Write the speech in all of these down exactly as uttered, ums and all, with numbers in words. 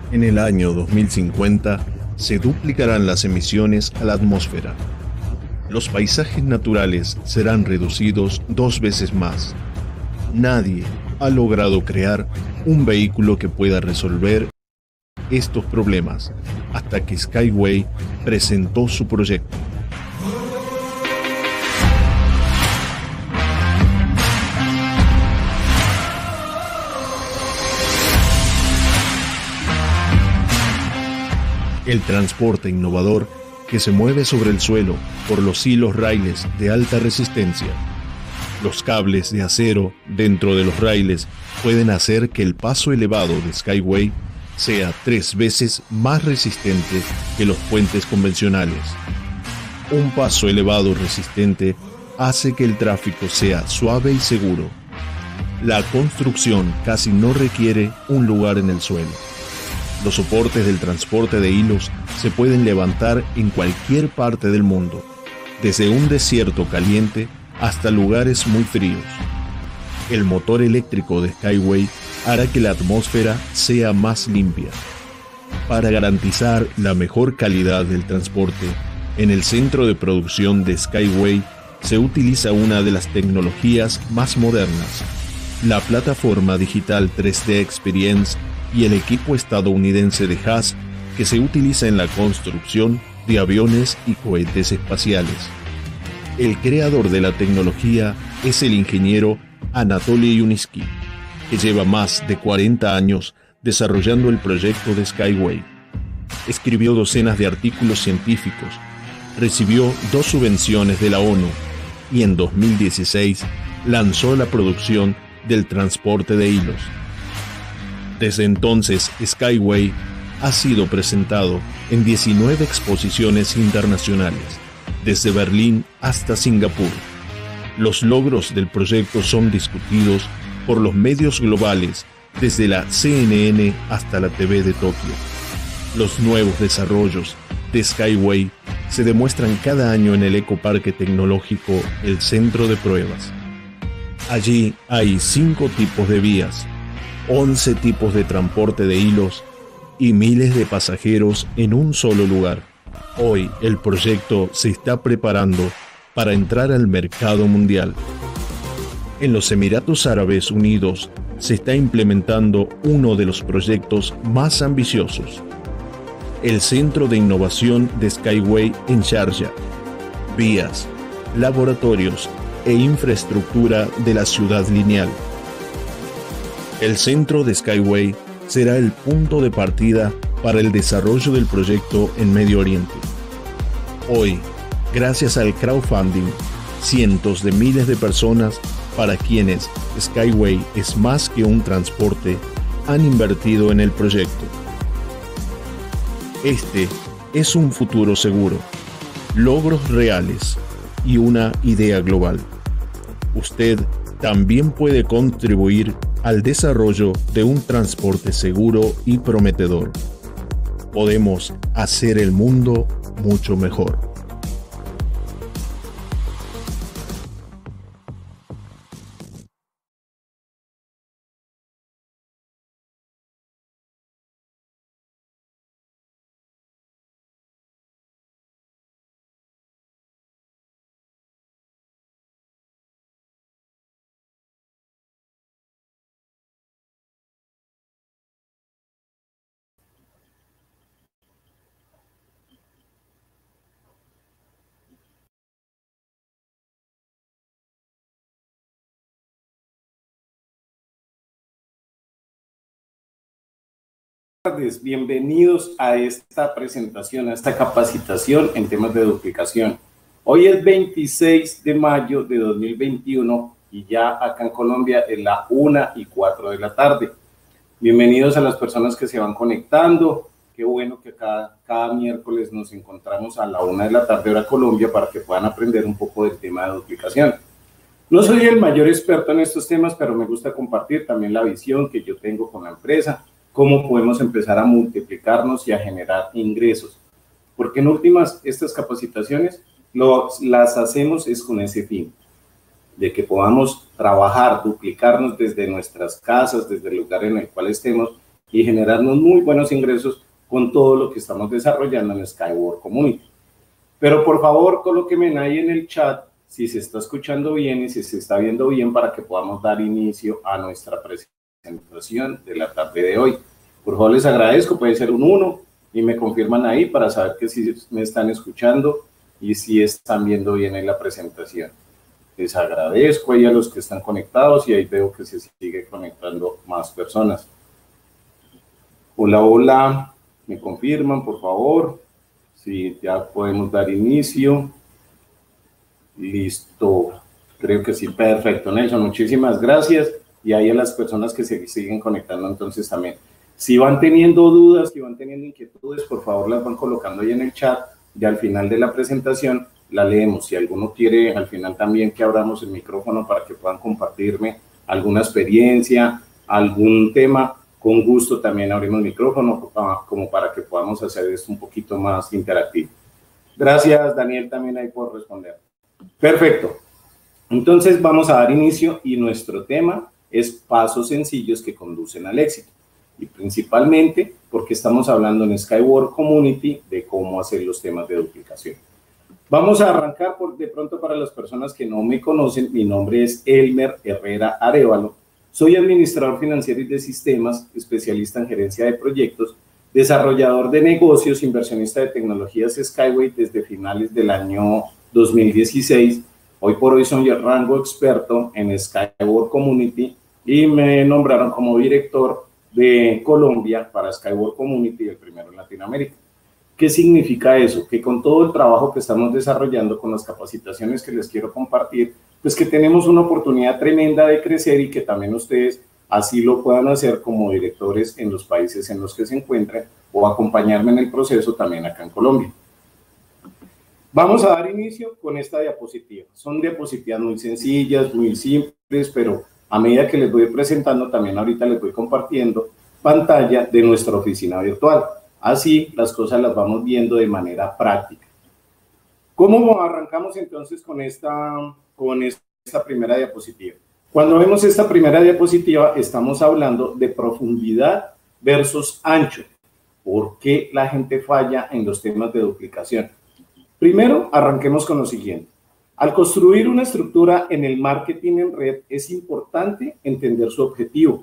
En el año dos mil cincuenta se duplicarán las emisiones a la atmósfera. Los paisajes naturales serán reducidos dos veces más. Nadie ha logrado crear un vehículo que pueda resolver estos problemas hasta que Skyway presentó su proyecto. El transporte innovador que se mueve sobre el suelo por los hilos raíles de alta resistencia. Los cables de acero dentro de los raíles pueden hacer que el paso elevado de Skyway sea tres veces más resistente que los puentes convencionales. Un paso elevado resistente hace que el tráfico sea suave y seguro. La construcción casi no requiere un lugar en el suelo. Los soportes del transporte de hilos se pueden levantar en cualquier parte del mundo, desde un desierto caliente hasta lugares muy fríos. El motor eléctrico de Skyway hará que la atmósfera sea más limpia. Para garantizar la mejor calidad del transporte, en el centro de producción de Skyway se utiliza una de las tecnologías más modernas, la plataforma digital tres D Experience y el equipo estadounidense de Haas que se utiliza en la construcción de aviones y cohetes espaciales. El creador de la tecnología es el ingeniero Anatoly Yuninsky, que lleva más de cuarenta años desarrollando el proyecto de Skyway. Escribió docenas de artículos científicos, recibió dos subvenciones de la ONU y en dos mil dieciséis lanzó la producción del transporte de hilos. Desde entonces, Skyway ha sido presentado en diecinueve exposiciones internacionales, desde Berlín hasta Singapur. Los logros del proyecto son discutidos por los medios globales, desde la C N N hasta la T V de Tokio. Los nuevos desarrollos de Skyway se demuestran cada año en el Ecoparque Tecnológico El Centro de Pruebas. Allí hay cinco tipos de vías, once tipos de transporte de hilos y miles de pasajeros en un solo lugar. Hoy el proyecto se está preparando para entrar al mercado mundial. En los Emiratos Árabes Unidos se está implementando uno de los proyectos más ambiciosos, el Centro de Innovación de Skyway en Sharjah. Vías, laboratorios e infraestructura de la ciudad lineal. El centro de Skyway será el punto de partida para el desarrollo del proyecto en Medio Oriente. Hoy, gracias al crowdfunding, cientos de miles de personas para quienes Skyway es más que un transporte han invertido en el proyecto. Este es un futuro seguro, logros reales y una idea global. Usted también puede contribuir al desarrollo de un transporte seguro y prometedor. Podemos hacer el mundo mucho mejor. Buenas tardes, bienvenidos a esta presentación, a esta capacitación en temas de duplicación. Hoy es veintiséis de mayo de dos mil veintiuno y ya acá en Colombia es la una y cuatro de la tarde. Bienvenidos a las personas que se van conectando. Qué bueno que cada, cada miércoles nos encontramos a la una de la tarde hora Colombia para que puedan aprender un poco del tema de duplicación. No soy el mayor experto en estos temas, pero me gusta compartir también la visión que yo tengo con la empresa, cómo podemos empezar a multiplicarnos y a generar ingresos. Porque en últimas, estas capacitaciones lo, las hacemos es con ese fin, de que podamos trabajar, duplicarnos desde nuestras casas, desde el lugar en el cual estemos y generarnos muy buenos ingresos con todo lo que estamos desarrollando en Skywork Community. Pero por favor, colóquenme ahí en el chat si se está escuchando bien y si se está viendo bien para que podamos dar inicio a nuestra presentación de la tarde de hoy. Por favor, les agradezco, puede ser un uno y me confirman ahí para saber que sí me están escuchando y si están viendo bien en la presentación. Les agradezco ahí a los que están conectados y ahí veo que se sigue conectando más personas. Hola, hola, me confirman, por favor. Sí, ya podemos dar inicio. Listo, creo que sí, perfecto, Nelson, muchísimas gracias. Y ahí a las personas que se siguen conectando entonces también. Si van teniendo dudas, si van teniendo inquietudes, por favor las van colocando ahí en el chat y al final de la presentación la leemos. Si alguno quiere al final también que abramos el micrófono para que puedan compartirme alguna experiencia, algún tema, con gusto también abrimos el micrófono como para que podamos hacer esto un poquito más interactivo. Gracias, Daniel, también ahí por responder. Perfecto. Entonces vamos a dar inicio y nuestro tema es pasos sencillos que conducen al éxito. Y principalmente porque estamos hablando en Skywork Community de cómo hacer los temas de duplicación. Vamos a arrancar por de pronto para las personas que no me conocen. Mi nombre es Elmer Herrera Arévalo. Soy administrador financiero y de sistemas, especialista en gerencia de proyectos, desarrollador de negocios, inversionista de tecnologías Skyway desde finales del año dos mil dieciséis. Hoy por hoy soy el rango experto en Skywork Community y me nombraron como director de Colombia para Skywork Community, el primero en Latinoamérica. ¿Qué significa eso? Que con todo el trabajo que estamos desarrollando, con las capacitaciones que les quiero compartir, pues que tenemos una oportunidad tremenda de crecer y que también ustedes así lo puedan hacer como directores en los países en los que se encuentren o acompañarme en el proceso también acá en Colombia. Vamos a dar inicio con esta diapositiva. Son diapositivas muy sencillas, muy simples, pero a medida que les voy presentando, también ahorita les voy compartiendo pantalla de nuestra oficina virtual. Así las cosas las vamos viendo de manera práctica. ¿Cómo arrancamos entonces con esta, con esta primera diapositiva? Cuando vemos esta primera diapositiva, estamos hablando de profundidad versus ancho. ¿Por qué la gente falla en los temas de duplicación? Primero, arranquemos con lo siguiente. Al construir una estructura en el marketing en red, es importante entender su objetivo.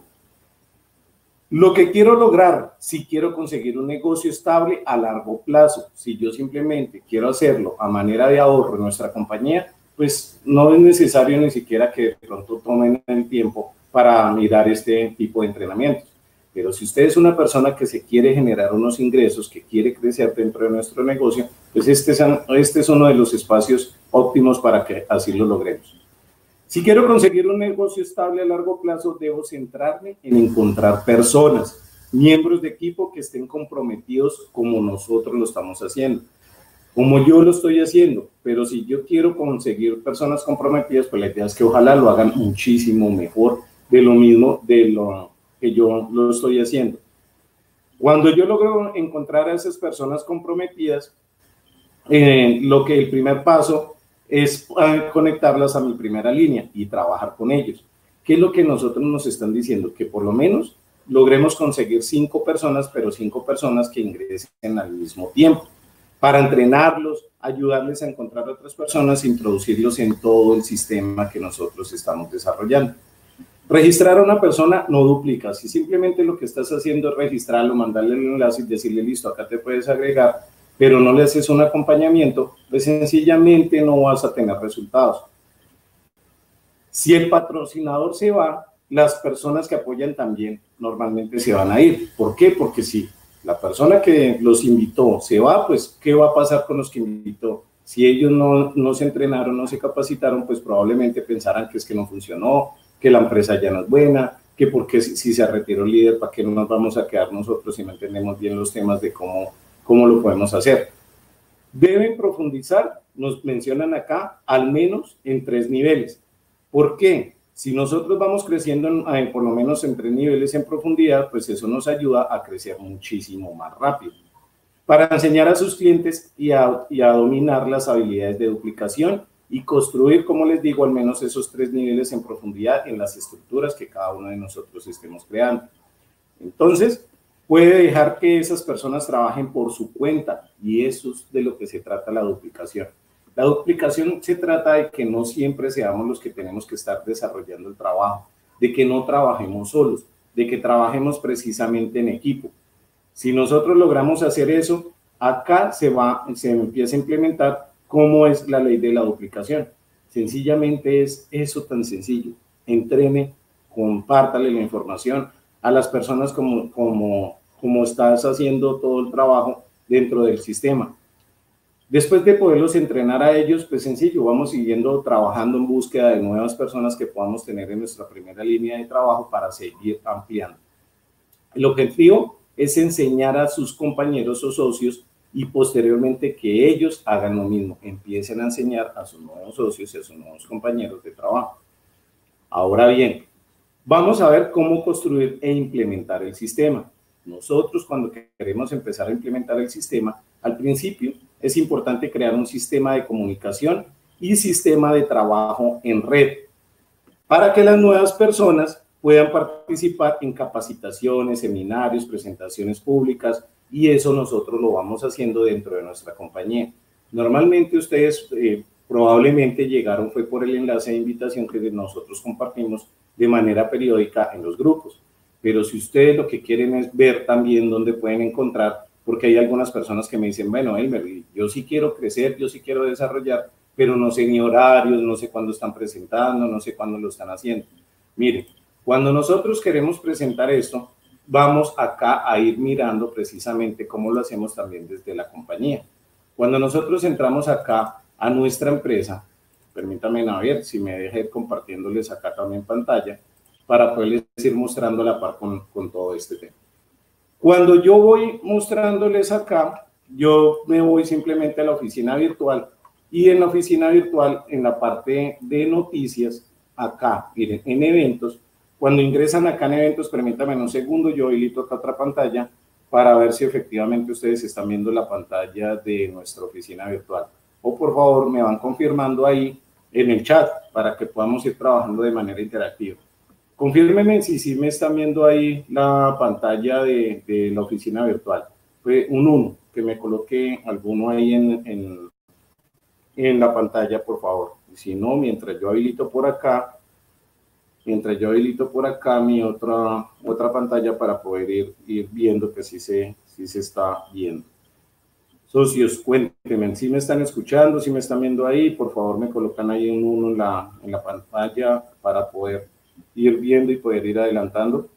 Lo que quiero lograr, si quiero conseguir un negocio estable a largo plazo, si yo simplemente quiero hacerlo a manera de ahorro en nuestra compañía, pues no es necesario ni siquiera que de pronto tomen el tiempo para mirar este tipo de entrenamientos. Pero si usted es una persona que se quiere generar unos ingresos, que quiere crecer dentro de nuestro negocio, pues este es, este es uno de los espacios óptimos para que así lo logremos. Si quiero conseguir un negocio estable a largo plazo, debo centrarme en encontrar personas, miembros de equipo que estén comprometidos como nosotros lo estamos haciendo, como yo lo estoy haciendo. Pero si yo quiero conseguir personas comprometidas, pues la idea es que ojalá lo hagan muchísimo mejor de lo mismo de lo que yo lo estoy haciendo. Cuando yo logro encontrar a esas personas comprometidas, eh, lo que el primer paso es conectarlas a mi primera línea y trabajar con ellos. ¿Qué es lo que nosotros nos están diciendo? Que por lo menos logremos conseguir cinco personas, pero cinco personas que ingresen al mismo tiempo, para entrenarlos, ayudarles a encontrar a otras personas, introducirlos en todo el sistema que nosotros estamos desarrollando. Registrar a una persona no duplica. Si simplemente lo que estás haciendo es registrarlo, mandarle el enlace y decirle, listo, acá te puedes agregar, pero no le haces un acompañamiento, pues sencillamente no vas a tener resultados. Si el patrocinador se va, las personas que apoyan también normalmente se van a ir. ¿Por qué? Porque si la persona que los invitó se va, pues ¿qué va a pasar con los que invitó? Si ellos no, no se entrenaron, no se capacitaron, pues probablemente pensarán que es que no funcionó, que la empresa ya no es buena, que porque si, si se retiró el líder, ¿para qué no nos vamos a quedar nosotros si no entendemos bien los temas de cómo ¿Cómo lo podemos hacer? Deben profundizar, nos mencionan acá, al menos en tres niveles. ¿Por qué? Si nosotros vamos creciendo en, en, por lo menos en tres niveles en profundidad, pues eso nos ayuda a crecer muchísimo más rápido. Para enseñar a sus clientes y a, y a dominar las habilidades de duplicación y construir, como les digo, al menos esos tres niveles en profundidad en las estructuras que cada uno de nosotros estemos creando. Entonces, puede dejar que esas personas trabajen por su cuenta, y eso es de lo que se trata la duplicación. La duplicación se trata de que no siempre seamos los que tenemos que estar desarrollando el trabajo, de que no trabajemos solos, de que trabajemos precisamente en equipo. Si nosotros logramos hacer eso, acá se va, se empieza a implementar cómo es la ley de la duplicación. Sencillamente es eso tan sencillo. Entrene, compártale la información a las personas como, como, como estás haciendo todo el trabajo dentro del sistema. Después de poderlos entrenar a ellos, pues sencillo, vamos siguiendo trabajando en búsqueda de nuevas personas que podamos tener en nuestra primera línea de trabajo para seguir ampliando. El objetivo es enseñar a sus compañeros o socios y posteriormente que ellos hagan lo mismo, empiecen a enseñar a sus nuevos socios y a sus nuevos compañeros de trabajo. Ahora bien, vamos a ver cómo construir e implementar el sistema. Nosotros, cuando queremos empezar a implementar el sistema, al principio es importante crear un sistema de comunicación y sistema de trabajo en red para que las nuevas personas puedan participar en capacitaciones, seminarios, presentaciones públicas, y eso nosotros lo vamos haciendo dentro de nuestra compañía. Normalmente ustedes eh, probablemente llegaron fue por el enlace de invitación que nosotros compartimos de manera periódica en los grupos. Pero si ustedes lo que quieren es ver también dónde pueden encontrar, porque hay algunas personas que me dicen, bueno, Elmer, yo sí quiero crecer, yo sí quiero desarrollar, pero no sé ni horarios, no sé cuándo están presentando, no sé cuándo lo están haciendo. Miren, cuando nosotros queremos presentar esto, vamos acá a ir mirando precisamente cómo lo hacemos también desde la compañía. Cuando nosotros entramos acá a nuestra empresa, permítanme a ver si me deja ir compartiéndoles acá también pantalla, para poderles ir mostrando la par con, con todo este tema. Cuando yo voy mostrándoles acá, yo me voy simplemente a la oficina virtual, y en la oficina virtual, en la parte de noticias, acá, miren, en eventos, cuando ingresan acá en eventos, permítanme un segundo, yo habilito acá otra pantalla para ver si efectivamente ustedes están viendo la pantalla de nuestra oficina virtual. O por favor, me van confirmando ahí en el chat para que podamos ir trabajando de manera interactiva. Confírmenme si sí me están viendo ahí la pantalla de, de la oficina virtual. Fue un uno, que me coloque alguno ahí en, en, en la pantalla, por favor. Si no, mientras yo habilito por acá, mientras yo habilito por acá mi otra, otra pantalla para poder ir, ir viendo que sí se, sí se está viendo. Socios, cuéntenme, si me están escuchando, si me están viendo ahí, por favor me colocan ahí un uno en la, en la pantalla para poder ir viendo y poder ir adelantando.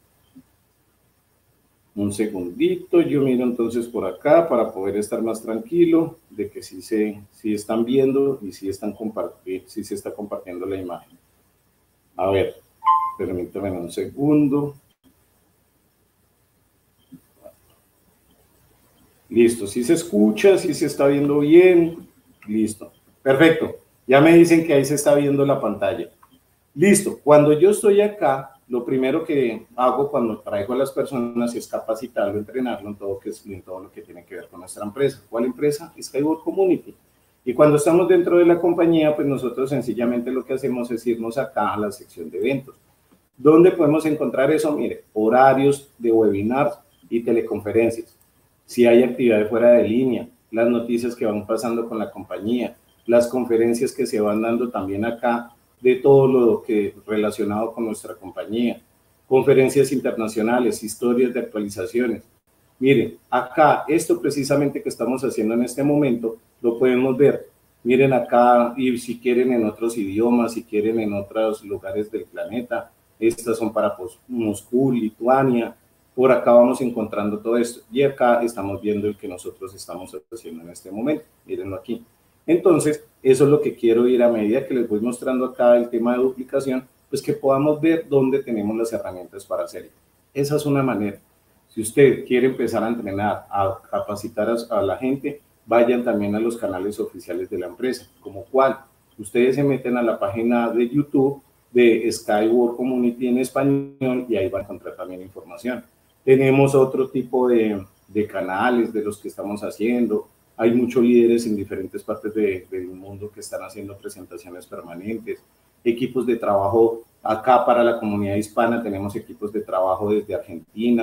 Un segundito, yo miro entonces por acá para poder estar más tranquilo de que sí, se, sí están viendo y sí, están compartiendo, sí se está compartiendo la imagen. A ver, permítanme un segundo. Listo, si se escucha, si se está viendo bien, listo, perfecto, ya me dicen que ahí se está viendo la pantalla. Listo, cuando yo estoy acá, lo primero que hago cuando traigo a las personas es capacitarlo, entrenarlo en todo, que es, en todo lo que tiene que ver con nuestra empresa. ¿Cuál empresa? Skyward Community. Y cuando estamos dentro de la compañía, pues nosotros sencillamente lo que hacemos es irnos acá a la sección de eventos. ¿Dónde podemos encontrar eso? Mire, horarios de webinars y teleconferencias. Si hay actividades fuera de línea, las noticias que van pasando con la compañía, las conferencias que se van dando también acá de todo lo que relacionado con nuestra compañía, conferencias internacionales, historias de actualizaciones. Miren, acá, esto precisamente que estamos haciendo en este momento, lo podemos ver. Miren acá, y si quieren en otros idiomas, si quieren en otros lugares del planeta, estas son para Moscú, Lituania. Por acá vamos encontrando todo esto. Y acá estamos viendo el que nosotros estamos haciendo en este momento. Mírenlo aquí. Entonces, eso es lo que quiero ir a medida que les voy mostrando acá el tema de duplicación, pues que podamos ver dónde tenemos las herramientas para hacerlo. Esa es una manera. Si usted quiere empezar a entrenar, a capacitar a, a la gente, vayan también a los canales oficiales de la empresa. ¿Como cuál? Ustedes se meten a la página de YouTube de Skyward Community en español y ahí van a encontrar también información. Tenemos otro tipo de, de canales de los que estamos haciendo. Hay muchos líderes en diferentes partes de, del mundo que están haciendo presentaciones permanentes, equipos de trabajo acá para la comunidad hispana, tenemos equipos de trabajo desde Argentina,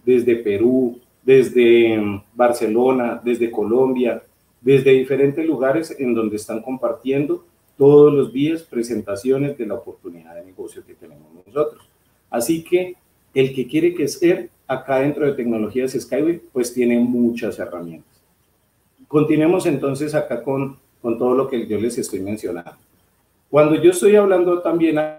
desde Perú, desde Barcelona, desde Colombia, desde diferentes lugares en donde están compartiendo todos los días presentaciones de la oportunidad de negocio que tenemos nosotros. Así que el que quiere crecer acá dentro de Tecnologías Skyway, pues tiene muchas herramientas. Continuemos entonces acá con, con todo lo que yo les estoy mencionando. Cuando yo estoy hablando también, es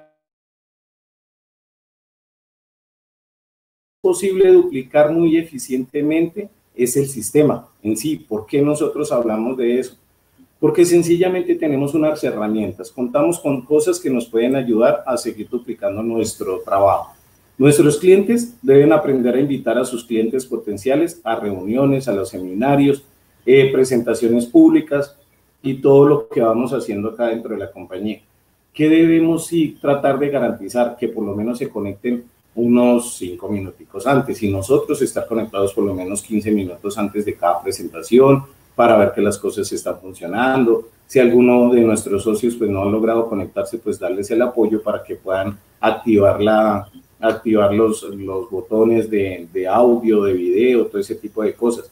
posible duplicar muy eficientemente, es el sistema en sí. ¿Por qué nosotros hablamos de eso? Porque sencillamente tenemos unas herramientas, contamos con cosas que nos pueden ayudar a seguir duplicando nuestro trabajo. Nuestros clientes deben aprender a invitar a sus clientes potenciales a reuniones, a los seminarios, eh, presentaciones públicas y todo lo que vamos haciendo acá dentro de la compañía. ¿Qué debemos sí tratar de garantizar? Que por lo menos se conecten unos cinco minuticos antes y nosotros estar conectados por lo menos quince minutos antes de cada presentación para ver que las cosas están funcionando. Si alguno de nuestros socios pues no ha logrado conectarse, pues darles el apoyo para que puedan activar, la, activar los, los botones de, de audio, de video, todo ese tipo de cosas.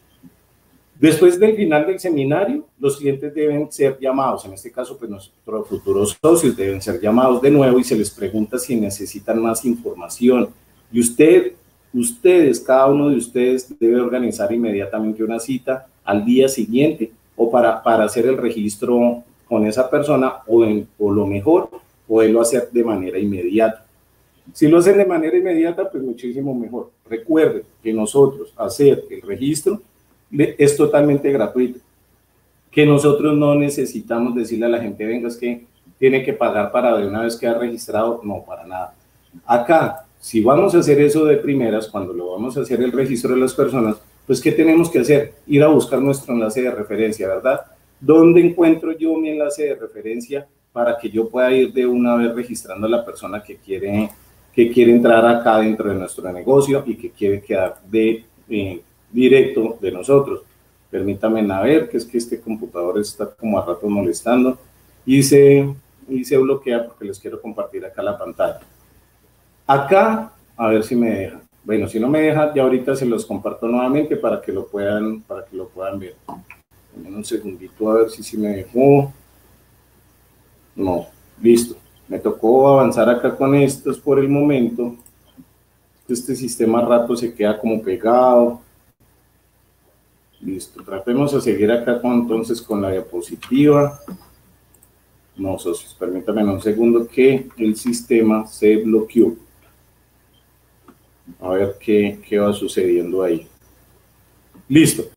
Después del final del seminario, los clientes deben ser llamados, en este caso, pues nuestros futuros socios deben ser llamados de nuevo y se les pregunta si necesitan más información. Y usted, ustedes, cada uno de ustedes debe organizar inmediatamente una cita al día siguiente o para, para hacer el registro con esa persona o, en, o lo mejor, poderlo hacer de manera inmediata. Si lo hacen de manera inmediata, pues muchísimo mejor. Recuerden que nosotros hacer el registro es totalmente gratuito, que nosotros no necesitamos decirle a la gente, venga, es que tiene que pagar para de una vez que ha registrado, no, para nada. Acá, si vamos a hacer eso de primeras, cuando lo vamos a hacer el registro de las personas, pues ¿qué tenemos que hacer? Ir a buscar nuestro enlace de referencia, ¿verdad? ¿Dónde encuentro yo mi enlace de referencia para que yo pueda ir de una vez registrando a la persona que quiere, que quiere entrar acá dentro de nuestro negocio y que quiere quedar de... Eh, directo de nosotros? Permítanme a ver, que es que este computador está como a rato molestando y se, y se bloquea porque les quiero compartir acá la pantalla. Acá, a ver si me deja. Bueno, si no me deja, ya ahorita se los comparto nuevamente para que lo puedan, para que lo puedan ver. Denme un segundito a ver si sí me dejó. No, listo. Me tocó avanzar acá con estos por el momento. Este sistema a rato se queda como pegado. Listo, tratemos de seguir acá con, entonces con la diapositiva. No, socios, permítanme un segundo que el sistema se bloqueó. A ver qué, qué va sucediendo ahí. Listo.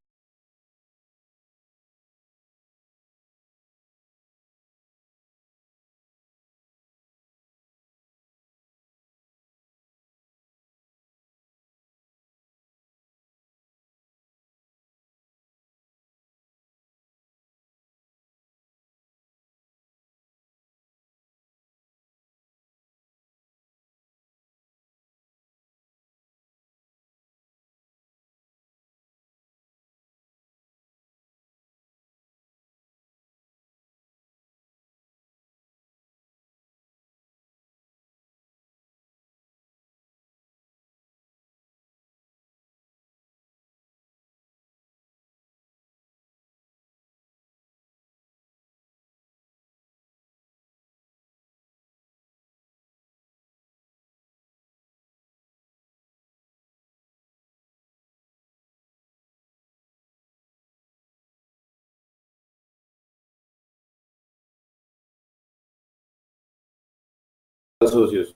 Socios.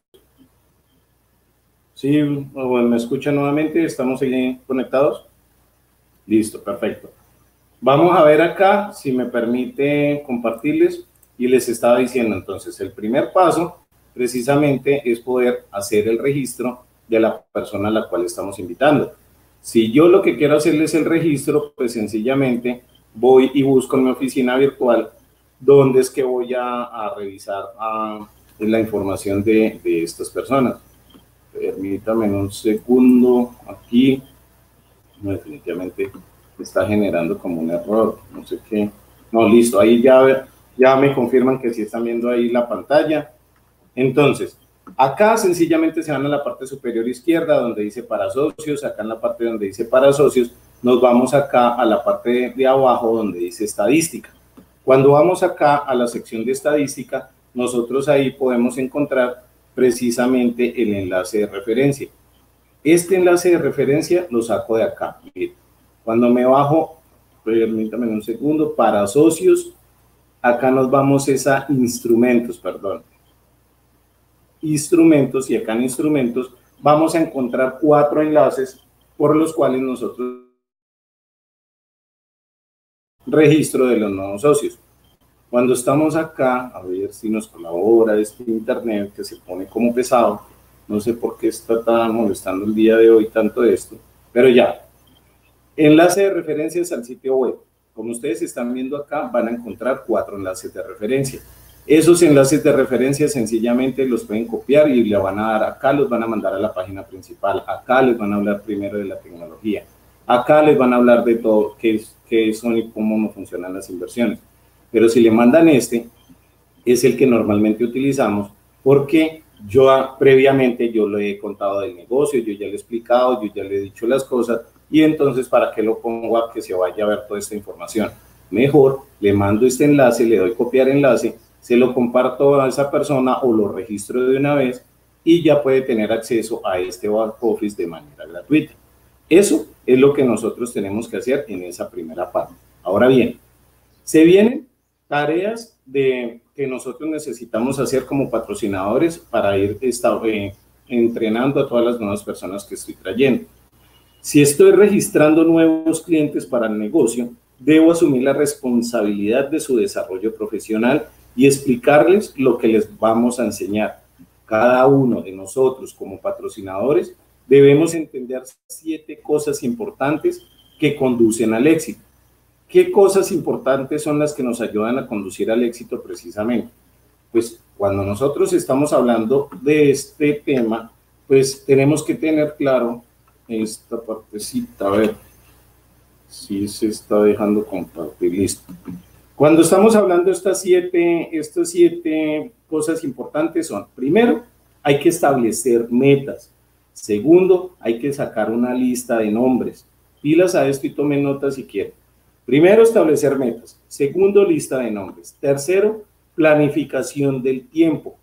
Sí, bueno, me escuchan nuevamente, estamos ahí conectados. Listo, perfecto. Vamos a ver acá, si me permite compartirles, y les estaba diciendo entonces, el primer paso precisamente es poder hacer el registro de la persona a la cual estamos invitando. Si yo lo que quiero hacerles el registro, pues sencillamente voy y busco en mi oficina virtual dónde es que voy a, a revisar a, la información de, de estas personas. Permítame un segundo aquí. No, definitivamente está generando como un error, no sé qué. No, listo, ahí ya, ya me confirman que sí están viendo ahí la pantalla. Entonces, Acá sencillamente se van a la parte superior izquierda donde dice para socios, acá en la parte donde dice para socios, nos vamos acá a la parte de, de abajo donde dice estadística. Cuando vamos acá a la sección de estadística, nosotros ahí podemos encontrar precisamente el enlace de referencia. Este enlace de referencia lo saco de acá. Miren, cuando me bajo, permítame un segundo, para socios, acá nos vamos a instrumentos, perdón. Instrumentos, y acá en instrumentos vamos a encontrar cuatro enlaces por los cuales nosotros registro de los nuevos socios. Cuando estamos acá, a ver si nos colabora este internet que se pone como pesado, no sé por qué está tan molestando el día de hoy tanto esto, pero ya. Enlace de referencias al sitio web. Como ustedes están viendo acá, van a encontrar cuatro enlaces de referencia. Esos enlaces de referencia sencillamente los pueden copiar y le van a dar acá, los van a mandar a la página principal. Acá les van a hablar primero de la tecnología. Acá les van a hablar de todo, qué, es, qué son y cómo no funcionan las inversiones. Pero si le mandan este, es el que normalmente utilizamos porque yo previamente yo le he contado del negocio, yo ya le he explicado, yo ya le he dicho las cosas y entonces ¿para qué lo pongo a que se vaya a ver toda esta información? Mejor le mando este enlace, le doy copiar enlace, se lo comparto a esa persona o lo registro de una vez y ya puede tener acceso a este back office de manera gratuita. Eso es lo que nosotros tenemos que hacer en esa primera parte. Ahora bien, se vienen tareas de, que nosotros necesitamos hacer como patrocinadores para ir esta, eh, entrenando a todas las nuevas personas que estoy trayendo. Si estoy registrando nuevos clientes para el negocio, debo asumir la responsabilidad de su desarrollo profesional y explicarles lo que les vamos a enseñar. Cada uno de nosotros como patrocinadores debemos entender siete cosas importantes que conducen al éxito. ¿Qué cosas importantes son las que nos ayudan a conducir al éxito precisamente? Pues cuando nosotros estamos hablando de este tema, pues tenemos que tener claro esta partecita, a ver si se está dejando compartir, listo. Cuando estamos hablando de estas siete, estas siete cosas importantes son, primero, hay que establecer metas. Segundo, hay que sacar una lista de nombres. Pilas a esto y tomen notas si quieren. Primero, establecer metas. Segundo, lista de nombres. Tercero, planificación del tiempo.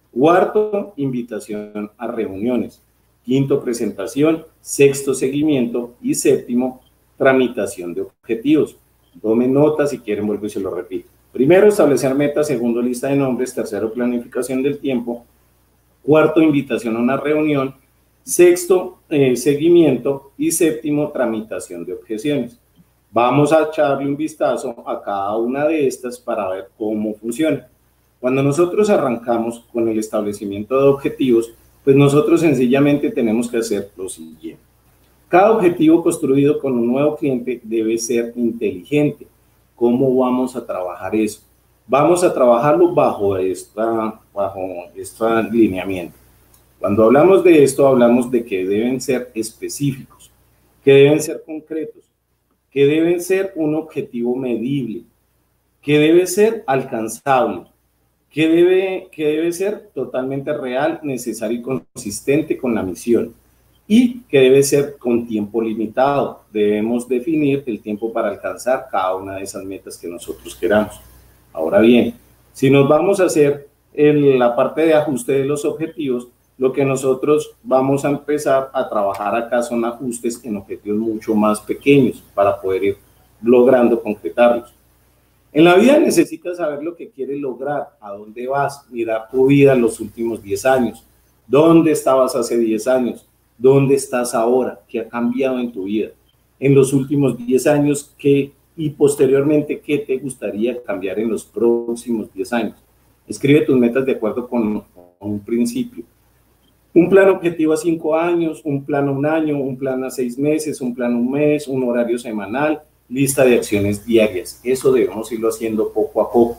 Cuarto, invitación a reuniones. Quinto, presentación. Sexto, seguimiento. Y séptimo, tramitación de objetivos. Tomen notas si quieren, vuelvo y se lo repito. Primero, establecer metas. Segundo, lista de nombres. Tercero, planificación del tiempo. Cuarto, invitación a una reunión. Sexto, eh, seguimiento. Y séptimo, tramitación de objeciones. Vamos a echarle un vistazo a cada una de estas para ver cómo funciona. Cuando nosotros arrancamos con el establecimiento de objetivos, pues nosotros sencillamente tenemos que hacer lo siguiente. Cada objetivo construido con un nuevo cliente debe ser inteligente. ¿Cómo vamos a trabajar eso? Vamos a trabajarlo bajo esta, bajo este lineamiento. Cuando hablamos de esto, hablamos de que deben ser específicos, que deben ser concretos, que deben ser un objetivo medible, que debe ser alcanzable, que debe, que debe ser totalmente real, necesario y consistente con la misión y que debe ser con tiempo limitado. Debemos definir el tiempo para alcanzar cada una de esas metas que nosotros queramos. Ahora bien, si nos vamos a hacer en la parte de ajuste de los objetivos, lo que nosotros vamos a empezar a trabajar acá son ajustes en objetivos mucho más pequeños para poder ir logrando concretarlos. En la vida necesitas saber lo que quieres lograr, a dónde vas, mirar tu vida en los últimos diez años, dónde estabas hace diez años, dónde estás ahora, qué ha cambiado en tu vida, en los últimos diez años qué, y posteriormente qué te gustaría cambiar en los próximos diez años. Escribe tus metas de acuerdo con, con un principio. Un plan objetivo a cinco años, un plan a un año, un plan a seis meses, un plan a un mes, un horario semanal, lista de acciones diarias. Eso debemos irlo haciendo poco a poco.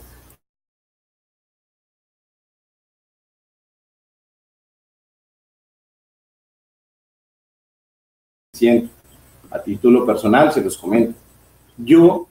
A título personal se los comento. Yo,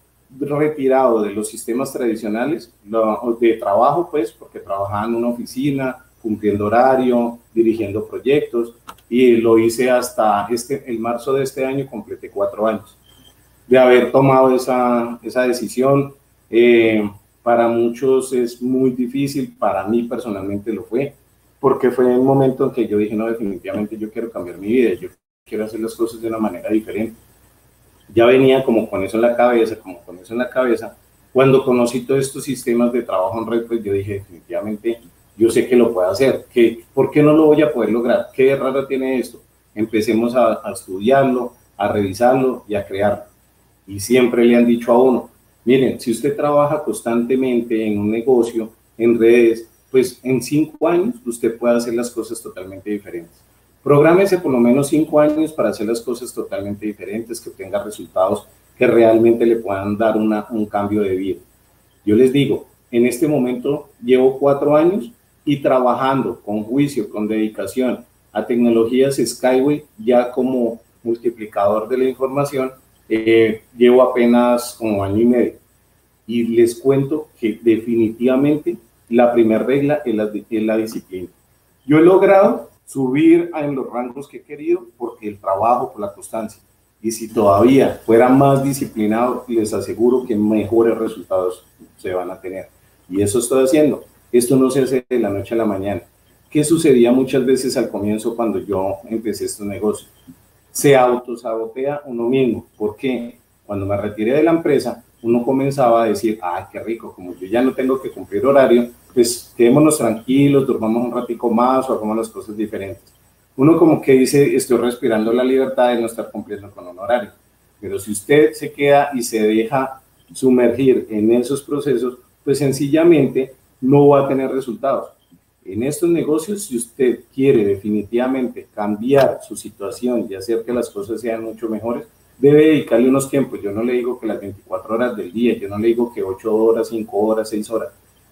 retirado de los sistemas tradicionales de trabajo, pues, porque trabajaba en una oficina, cumpliendo horario, dirigiendo proyectos, y lo hice hasta este, el marzo de este año, completé cuatro años de haber tomado esa, esa decisión. Eh, para muchos es muy difícil, para mí personalmente lo fue, porque fue un momento en que yo dije, no, definitivamente yo quiero cambiar mi vida, yo quiero hacer las cosas de una manera diferente. Ya venía como con eso en la cabeza, como con eso en la cabeza. Cuando conocí todos estos sistemas de trabajo en red, pues yo dije, definitivamente, yo sé que lo puedo hacer. ¿Qué, ¿Por qué no lo voy a poder lograr? ¿Qué de raro tiene esto? Empecemos a, a estudiarlo, a revisarlo y a crearlo. Y siempre le han dicho a uno, miren, si usted trabaja constantemente en un negocio, en redes, pues en cinco años usted puede hacer las cosas totalmente diferentes. Prográmese por lo menos cinco años para hacer las cosas totalmente diferentes, que obtenga resultados que realmente le puedan dar una, un cambio de vida. Yo les digo, en este momento llevo cuatro años y trabajando con juicio, con dedicación a tecnologías Skyway, ya como multiplicador de la información, eh, llevo apenas como año y medio. Y les cuento que definitivamente la primera regla es la, es la disciplina. Yo he logrado subir en los rangos que he querido porque el trabajo, por la constancia. Y si todavía fuera más disciplinado, les aseguro que mejores resultados se van a tener. Y eso estoy haciendo. Esto no se hace de la noche a la mañana. ¿Qué sucedía muchas veces al comienzo cuando yo empecé estos negocios? Se autosabotea uno mismo. ¿Por qué? Cuando me retiré de la empresa, uno comenzaba a decir, ay, qué rico, como yo ya no tengo que cumplir horario, pues quedémonos tranquilos, durmamos un ratico más o hagamos las cosas diferentes. Uno como que dice, estoy respirando la libertad de no estar cumpliendo con un horario. Pero si usted se queda y se deja sumergir en esos procesos, pues sencillamente no va a tener resultados. En estos negocios, si usted quiere definitivamente cambiar su situación y hacer que las cosas sean mucho mejores, debe dedicarle unos tiempos. Yo no le digo que las veinticuatro horas del día, yo no le digo que ocho horas, cinco horas, seis horas.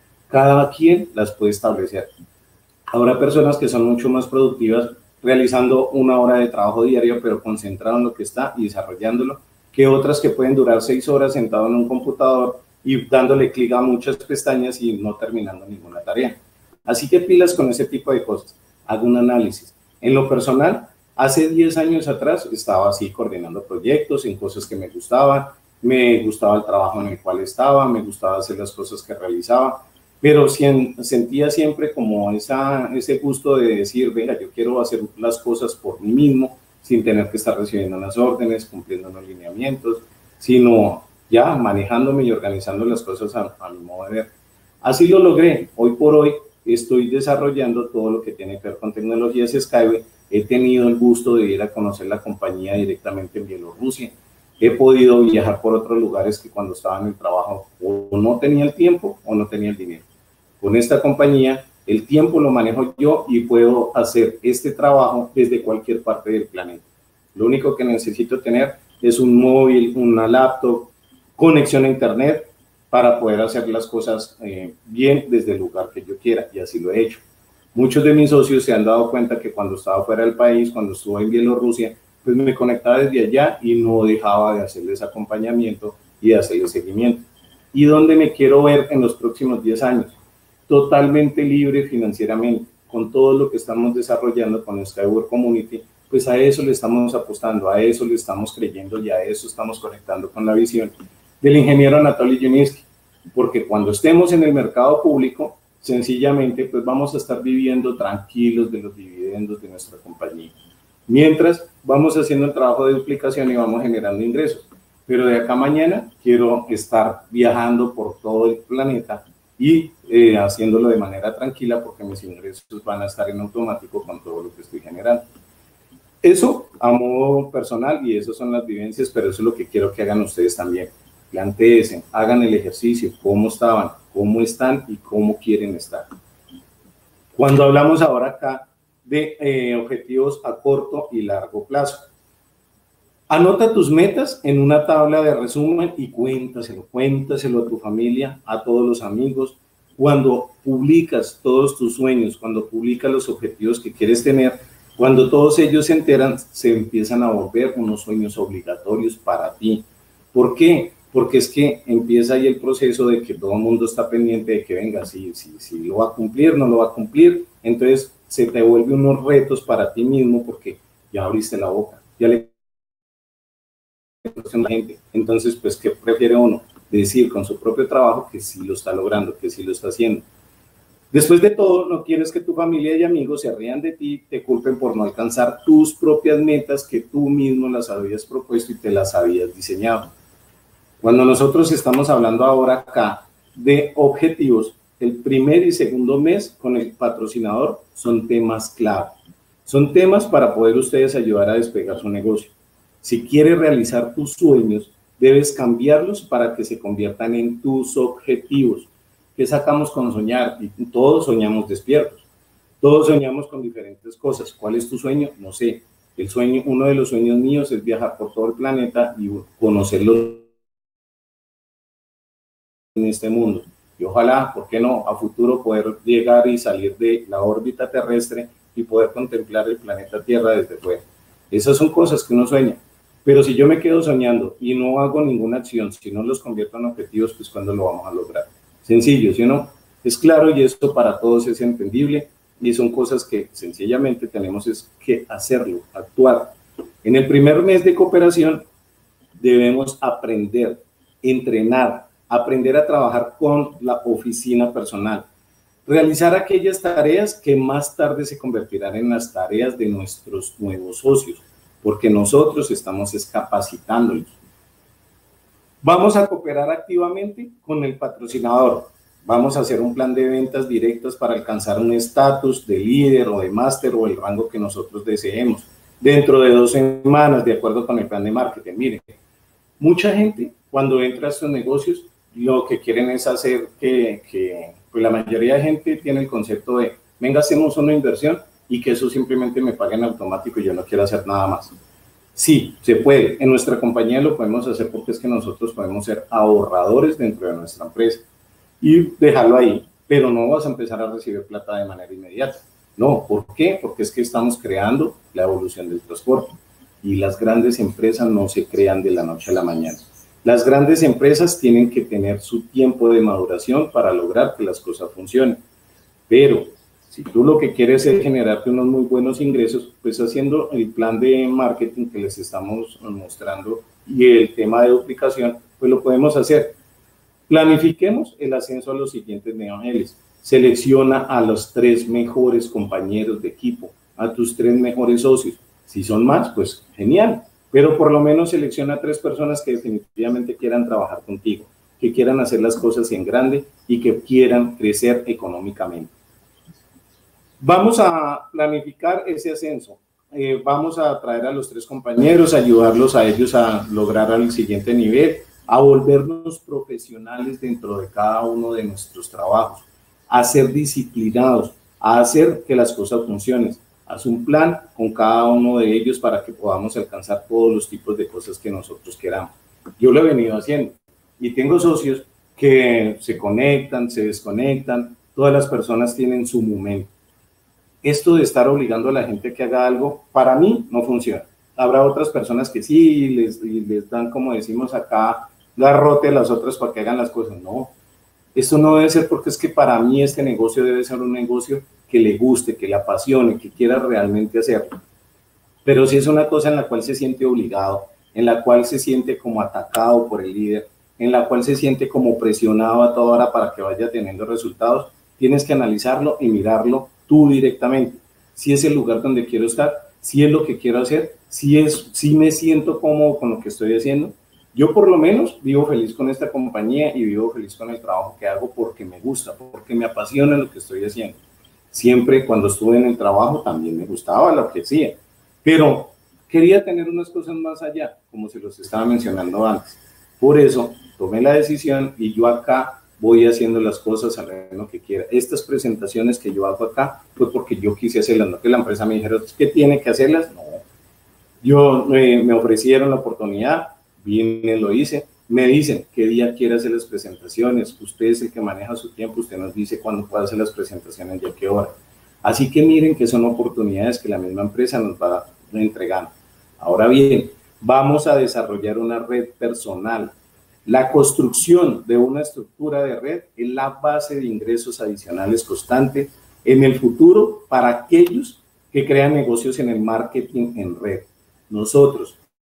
Cada quien las puede establecer. Habrá personas que son mucho más productivas realizando una hora de trabajo diario, pero concentrado en lo que está y desarrollándolo, que otras que pueden durar seis horas sentado en un computador y dándole clic a muchas pestañas y no terminando ninguna tarea. Así que pilas con ese tipo de cosas. Hago un análisis. En lo personal, hace diez años atrás estaba así coordinando proyectos en cosas que me gustaban, me gustaba el trabajo en el cual estaba, me gustaba hacer las cosas que realizaba, pero sentía siempre como esa, ese gusto de decir, venga, yo quiero hacer las cosas por mí mismo, sin tener que estar recibiendo las órdenes, cumpliendo los lineamientos, sino ya manejándome y organizando las cosas a, a mi modo de ver. Así lo logré. Hoy por hoy estoy desarrollando todo lo que tiene que ver con tecnologías Skyway. He tenido el gusto de ir a conocer la compañía directamente en Bielorrusia. He podido viajar por otros lugares que cuando estaba en el trabajo o no tenía el tiempo o no tenía el dinero. Con esta compañía, el tiempo lo manejo yo y puedo hacer este trabajo desde cualquier parte del planeta. Lo único que necesito tener es un móvil, una laptop, conexión a internet para poder hacer las cosas eh, bien desde el lugar que yo quiera, y así lo he hecho. Muchos de mis socios se han dado cuenta que cuando estaba fuera del país, cuando estuve en Bielorrusia, pues me conectaba desde allá y no dejaba de hacerles acompañamiento y de hacerles seguimiento. ¿Y dónde me quiero ver en los próximos diez años? Totalmente libre financieramente, con todo lo que estamos desarrollando con Skyward Community, pues a eso le estamos apostando, a eso le estamos creyendo y a eso estamos conectando con la visión del ingeniero Anatoly Yuninsky, porque cuando estemos en el mercado público, sencillamente pues vamos a estar viviendo tranquilos de los dividendos de nuestra compañía. Mientras vamos haciendo el trabajo de duplicación y vamos generando ingresos. Pero de acá a mañana quiero estar viajando por todo el planeta y eh, haciéndolo de manera tranquila porque mis ingresos van a estar en automático con todo lo que estoy generando. Eso a modo personal y esas son las vivencias, pero eso es lo que quiero que hagan ustedes también. Plantéense, hagan el ejercicio, cómo estaban, cómo están y cómo quieren estar. Cuando hablamos ahora acá de eh, objetivos a corto y largo plazo, anota tus metas en una tabla de resumen y cuéntaselo, cuéntaselo a tu familia, a todos los amigos. Cuando publicas todos tus sueños, cuando publicas los objetivos que quieres tener, cuando todos ellos se enteran, se empiezan a volver unos sueños obligatorios para ti. ¿Por qué? porque es que empieza ahí el proceso de que todo el mundo está pendiente de que venga, si, si, si lo va a cumplir, no lo va a cumplir, entonces se te vuelve unos retos para ti mismo porque ya abriste la boca, ya le a la gente. Entonces, pues, ¿qué prefiere uno? Decir con su propio trabajo que sí lo está logrando, que sí lo está haciendo. Después de todo, no quieres que tu familia y amigos se rían de ti, te culpen por no alcanzar tus propias metas que tú mismo las habías propuesto y te las habías diseñado. Cuando nosotros estamos hablando ahora acá de objetivos, el primer y segundo mes con el patrocinador son temas clave. Son temas para poder ustedes ayudar a despegar su negocio. Si quieres realizar tus sueños, debes cambiarlos para que se conviertan en tus objetivos. ¿Qué sacamos con soñar? Y todos soñamos despiertos. Todos soñamos con diferentes cosas. ¿Cuál es tu sueño? No sé. El sueño, uno de los sueños míos es viajar por todo el planeta y conocerlo en este mundo. Y ojalá, ¿por qué no?, a futuro poder llegar y salir de la órbita terrestre y poder contemplar el planeta Tierra desde fuera. Esas son cosas que uno sueña. Pero si yo me quedo soñando y no hago ninguna acción, si no los convierto en objetivos, pues ¿cuándo lo vamos a lograr? Sencillo, ¿sí o no? Es claro y esto para todos es entendible y son cosas que sencillamente tenemos es que hacerlo, actuar. En el primer mes de cooperación debemos aprender, entrenar, aprender a trabajar con la oficina personal, realizar aquellas tareas que más tarde se convertirán en las tareas de nuestros nuevos socios, porque nosotros estamos capacitándolos. Vamos a cooperar activamente con el patrocinador. Vamos a hacer un plan de ventas directas para alcanzar un estatus de líder o de máster o el rango que nosotros deseemos dentro de dos semanas, de acuerdo con el plan de marketing. Miren, mucha gente cuando entra a estos negocios lo que quieren es hacer que, que pues la mayoría de gente tiene el concepto de venga, hacemos una inversión y que eso simplemente me pague en automático y yo no quiero hacer nada más. Sí, se puede. En nuestra compañía lo podemos hacer porque es que nosotros podemos ser ahorradores dentro de nuestra empresa y dejarlo ahí, pero no vas a empezar a recibir plata de manera inmediata. No, ¿por qué? Porque es que estamos creando la evolución del transporte y las grandes empresas no se crean de la noche a la mañana. Las grandes empresas tienen que tener su tiempo de maduración para lograr que las cosas funcionen. Pero si tú lo que quieres es generarte unos muy buenos ingresos, pues haciendo el plan de marketing que les estamos mostrando y el tema de duplicación, pues lo podemos hacer. Planifiquemos el ascenso a los siguientes niveles. Selecciona a los tres mejores compañeros de equipo, a tus tres mejores socios. Si son más, pues genial. Pero por lo menos selecciona a tres personas que definitivamente quieran trabajar contigo, que quieran hacer las cosas en grande y que quieran crecer económicamente. Vamos a planificar ese ascenso. Eh, vamos a traer a los tres compañeros, ayudarlos a ellos a lograr al siguiente nivel, a volvernos profesionales dentro de cada uno de nuestros trabajos, a ser disciplinados, a hacer que las cosas funcionen. Haz un plan con cada uno de ellos para que podamos alcanzar todos los tipos de cosas que nosotros queramos. Yo lo he venido haciendo y tengo socios que se conectan, se desconectan, todas las personas tienen su momento. Esto de estar obligando a la gente que haga algo, para mí no funciona. Habrá otras personas que sí, les, les dan, como decimos acá, garrote a las otras para que hagan las cosas. No, esto no debe ser porque es que para mí este negocio debe ser un negocio que le guste, que le apasione, que quiera realmente hacerlo. Pero si es una cosa en la cual se siente obligado, en la cual se siente como atacado por el líder, en la cual se siente como presionado a toda hora para que vaya teniendo resultados, tienes que analizarlo y mirarlo tú directamente. Si es el lugar donde quiero estar, si es lo que quiero hacer, si, es, si me siento cómodo con lo que estoy haciendo. Yo por lo menos vivo feliz con esta compañía y vivo feliz con el trabajo que hago porque me gusta, porque me apasiona lo que estoy haciendo. Siempre cuando estuve en el trabajo también me gustaba lo que hacía, pero quería tener unas cosas más allá, como se los estaba mencionando antes. Por eso tomé la decisión y yo acá voy haciendo las cosas a lo que quiera. Estas presentaciones que yo hago acá, pues porque yo quise hacerlas, no que la empresa me dijera, ¿qué tiene que hacerlas? No. Yo eh, me ofrecieron la oportunidad, vine, lo hice. Me dicen qué día quiere hacer las presentaciones. Usted es el que maneja su tiempo, usted nos dice cuándo puede hacer las presentaciones y a qué hora. Así que miren que son oportunidades que la misma empresa nos va entregando. Ahora bien, vamos a desarrollar una red personal. La construcción de una estructura de red es la base de ingresos adicionales constante en el futuro para aquellos que crean negocios en el marketing en red. Nosotros,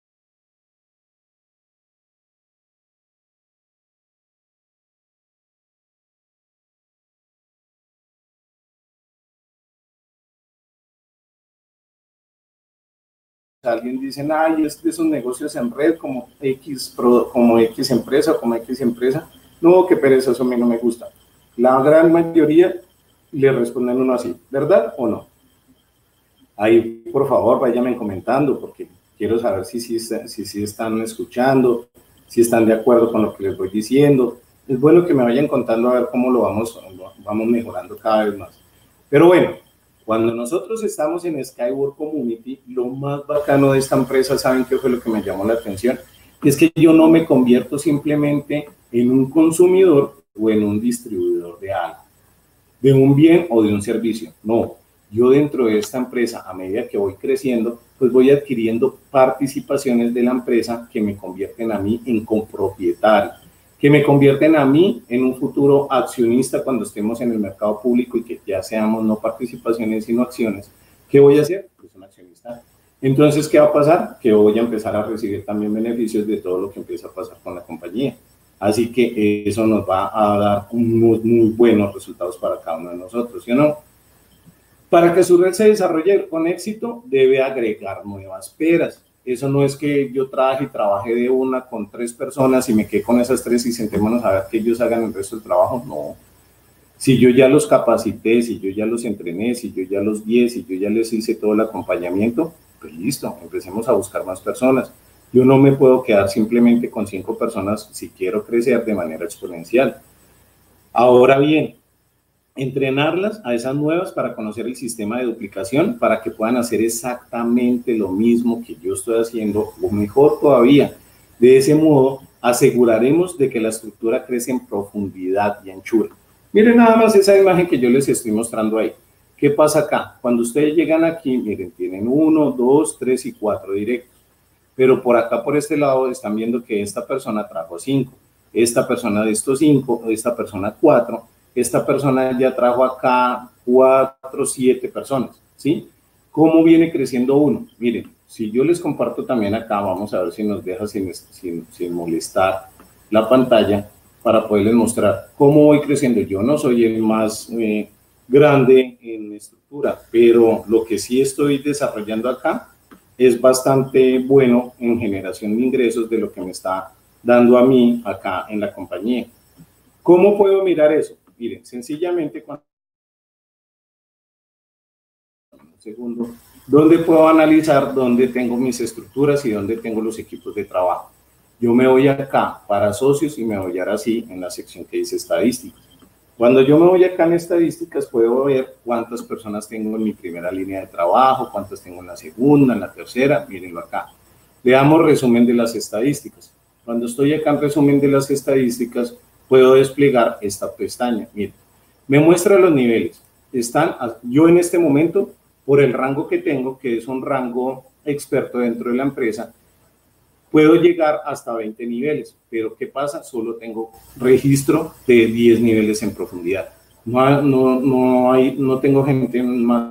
alguien dice, ay, es de esos negocios en red como X, como X empresa, como X empresa, no, qué pereza, eso a mí no me gusta. La gran mayoría le responden uno así, ¿verdad o no? Ahí, por favor, váyanme comentando, porque quiero saber si sí si, si, si están escuchando, si están de acuerdo con lo que les voy diciendo. Es bueno que me vayan contando a ver cómo lo vamos, lo vamos mejorando cada vez más. Pero bueno, cuando nosotros estamos en Skywork Community, lo más bacano de esta empresa, ¿saben qué fue lo que me llamó la atención? Es que yo no me convierto simplemente en un consumidor o en un distribuidor de algo, de un bien o de un servicio. No, yo dentro de esta empresa, a medida que voy creciendo, pues voy adquiriendo participaciones de la empresa que me convierten a mí en copropietario, que me convierten a mí en un futuro accionista cuando estemos en el mercado público y que ya seamos no participaciones sino acciones. ¿Qué voy a hacer? Pues un accionista. Entonces, ¿qué va a pasar? Que voy a empezar a recibir también beneficios de todo lo que empieza a pasar con la compañía. Así que eso nos va a dar unos muy buenos resultados para cada uno de nosotros, ¿sí o no? Para que su red se desarrolle con éxito, debe agregar nuevas peras. Eso no es que yo trabaje y trabaje de una con tres personas y me quede con esas tres y sentémonos a ver que ellos hagan el resto del trabajo. No. Si yo ya los capacité, si yo ya los entrené, si yo ya los guié, si yo ya les hice todo el acompañamiento, pues listo, empecemos a buscar más personas. Yo no me puedo quedar simplemente con cinco personas si quiero crecer de manera exponencial. Ahora bien, entrenarlas a esas nuevas para conocer el sistema de duplicación, para que puedan hacer exactamente lo mismo que yo estoy haciendo, o mejor todavía. De ese modo, aseguraremos de que la estructura crece en profundidad y anchura. Miren nada más esa imagen que yo les estoy mostrando ahí. ¿Qué pasa acá? Cuando ustedes llegan aquí, miren, tienen uno, dos, tres y cuatro directos. Pero por acá, por este lado, están viendo que esta persona trajo cinco. Esta persona de estos cinco, esta persona cuatro. Esta persona ya trajo acá cuatro, siete personas, ¿sí? ¿Cómo viene creciendo uno? Miren, si yo les comparto también acá, vamos a ver si nos deja sin, sin, sin molestar la pantalla para poderles mostrar cómo voy creciendo. Yo no soy el más eh, grande en estructura, pero lo que sí estoy desarrollando acá es bastante bueno en generación de ingresos de lo que me está dando a mí acá en la compañía. ¿Cómo puedo mirar eso? Miren, sencillamente, cuando... un segundo, ¿dónde puedo analizar dónde tengo mis estructuras y dónde tengo los equipos de trabajo? Yo me voy acá para socios y me voy ahora sí en la sección que dice estadísticas. Cuando yo me voy acá en estadísticas, puedo ver cuántas personas tengo en mi primera línea de trabajo, cuántas tengo en la segunda, en la tercera, mírenlo acá. Veamos resumen de las estadísticas. Cuando estoy acá en resumen de las estadísticas, puedo desplegar esta pestaña. Miren, me muestra los niveles. Están, yo en este momento, por el rango que tengo, que es un rango experto dentro de la empresa, puedo llegar hasta veinte niveles. Pero ¿qué pasa? Solo tengo registro de diez niveles en profundidad. No, no, no, hay, no tengo gente más.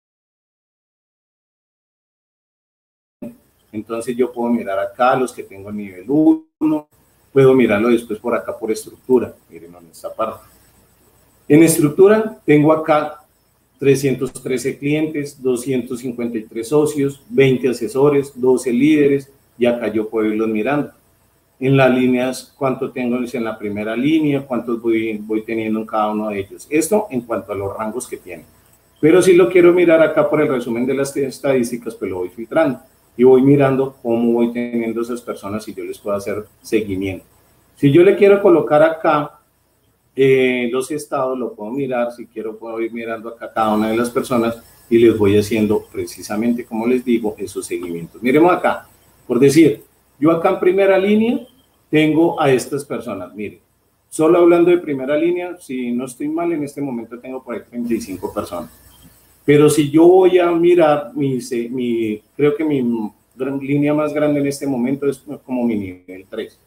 Entonces yo puedo mirar acá los que tengo en nivel uno. Puedo mirarlo después por acá por estructura. Miren en esta parte. En estructura tengo acá trescientos trece clientes, doscientos cincuenta y tres socios, veinte asesores, doce líderes, y acá yo puedo irlos mirando. En las líneas, cuánto tengo en la primera línea, cuántos voy, voy teniendo en cada uno de ellos. Esto en cuanto a los rangos que tienen. Pero si lo quiero mirar acá por el resumen de las estadísticas, pues lo voy filtrando. Y voy mirando cómo voy teniendo esas personas y yo les puedo hacer seguimiento. Si yo le quiero colocar acá eh, los estados, lo puedo mirar. Si quiero, puedo ir mirando acá cada una de las personas y les voy haciendo precisamente, como les digo, esos seguimientos. Miremos acá, por decir, yo acá en primera línea tengo a estas personas. Miren, solo hablando de primera línea, si no estoy mal, en este momento tengo por ahí treinta y cinco personas. Pero si yo voy a mirar, mi, mi, creo que mi línea más grande en este momento es como mi nivel tres.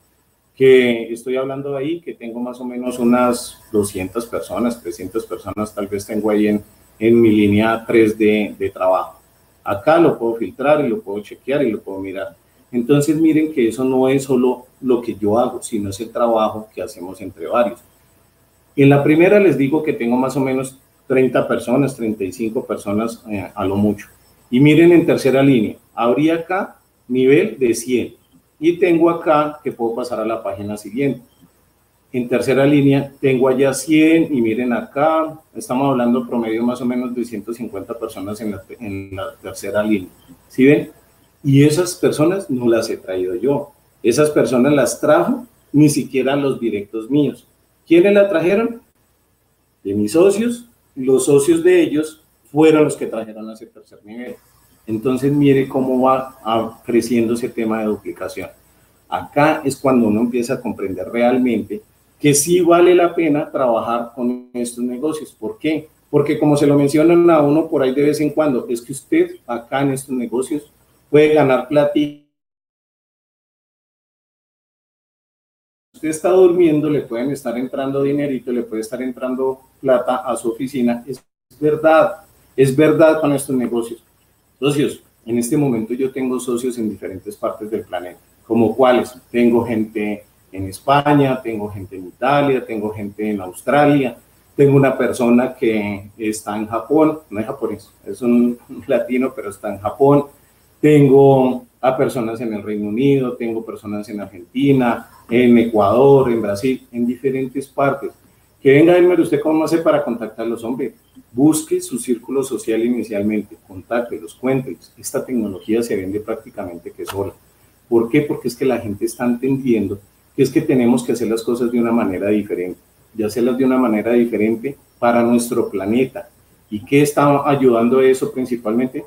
que estoy hablando ahí, que tengo más o menos unas doscientas personas, trescientas personas, tal vez tengo ahí en, en mi línea tres de, de trabajo. Acá lo puedo filtrar y lo puedo chequear y lo puedo mirar. Entonces miren que eso no es solo lo que yo hago, sino es el trabajo que hacemos entre varios. En la primera les digo que tengo más o menos treinta personas, treinta y cinco personas eh, a lo mucho. Y miren en tercera línea, habría acá nivel de cien. Y tengo acá que puedo pasar a la página siguiente. En tercera línea tengo allá cien y miren acá, estamos hablando promedio más o menos de ciento cincuenta personas en la, en la tercera línea. ¿Sí ven? Y esas personas no las he traído yo. Esas personas las trajo ni siquiera los directos míos. ¿Quiénes la trajeron? De mis socios. Los socios de ellos fueron los que trajeron a ese tercer nivel. Entonces mire cómo va a, creciendo ese tema de duplicación. Acá es cuando uno empieza a comprender realmente que sí vale la pena trabajar con estos negocios. ¿Por qué? Porque como se lo mencionan a uno por ahí de vez en cuando, es que usted acá en estos negocios puede ganar platito. Usted está durmiendo, le pueden estar entrando dinerito, le puede estar entrando plata a su oficina. Es verdad, es verdad con estos negocios. Socios, en este momento yo tengo socios en diferentes partes del planeta. ¿Como cuáles? Tengo gente en España, tengo gente en Italia, tengo gente en Australia, tengo una persona que está en Japón, no es japonés, es un latino, pero está en Japón. Tengo a personas en el Reino Unido, tengo personas en Argentina, en Ecuador, en Brasil, en diferentes partes. Que venga, Elmer, ¿usted cómo hace para contactarlos? Hombre, busque su círculo social inicialmente, contáctelos, cuéntelos. Esta tecnología se vende prácticamente que sola. ¿Por qué? Porque es que la gente está entendiendo que es que tenemos que hacer las cosas de una manera diferente, y hacerlas de una manera diferente para nuestro planeta. ¿Y qué está ayudando a eso principalmente?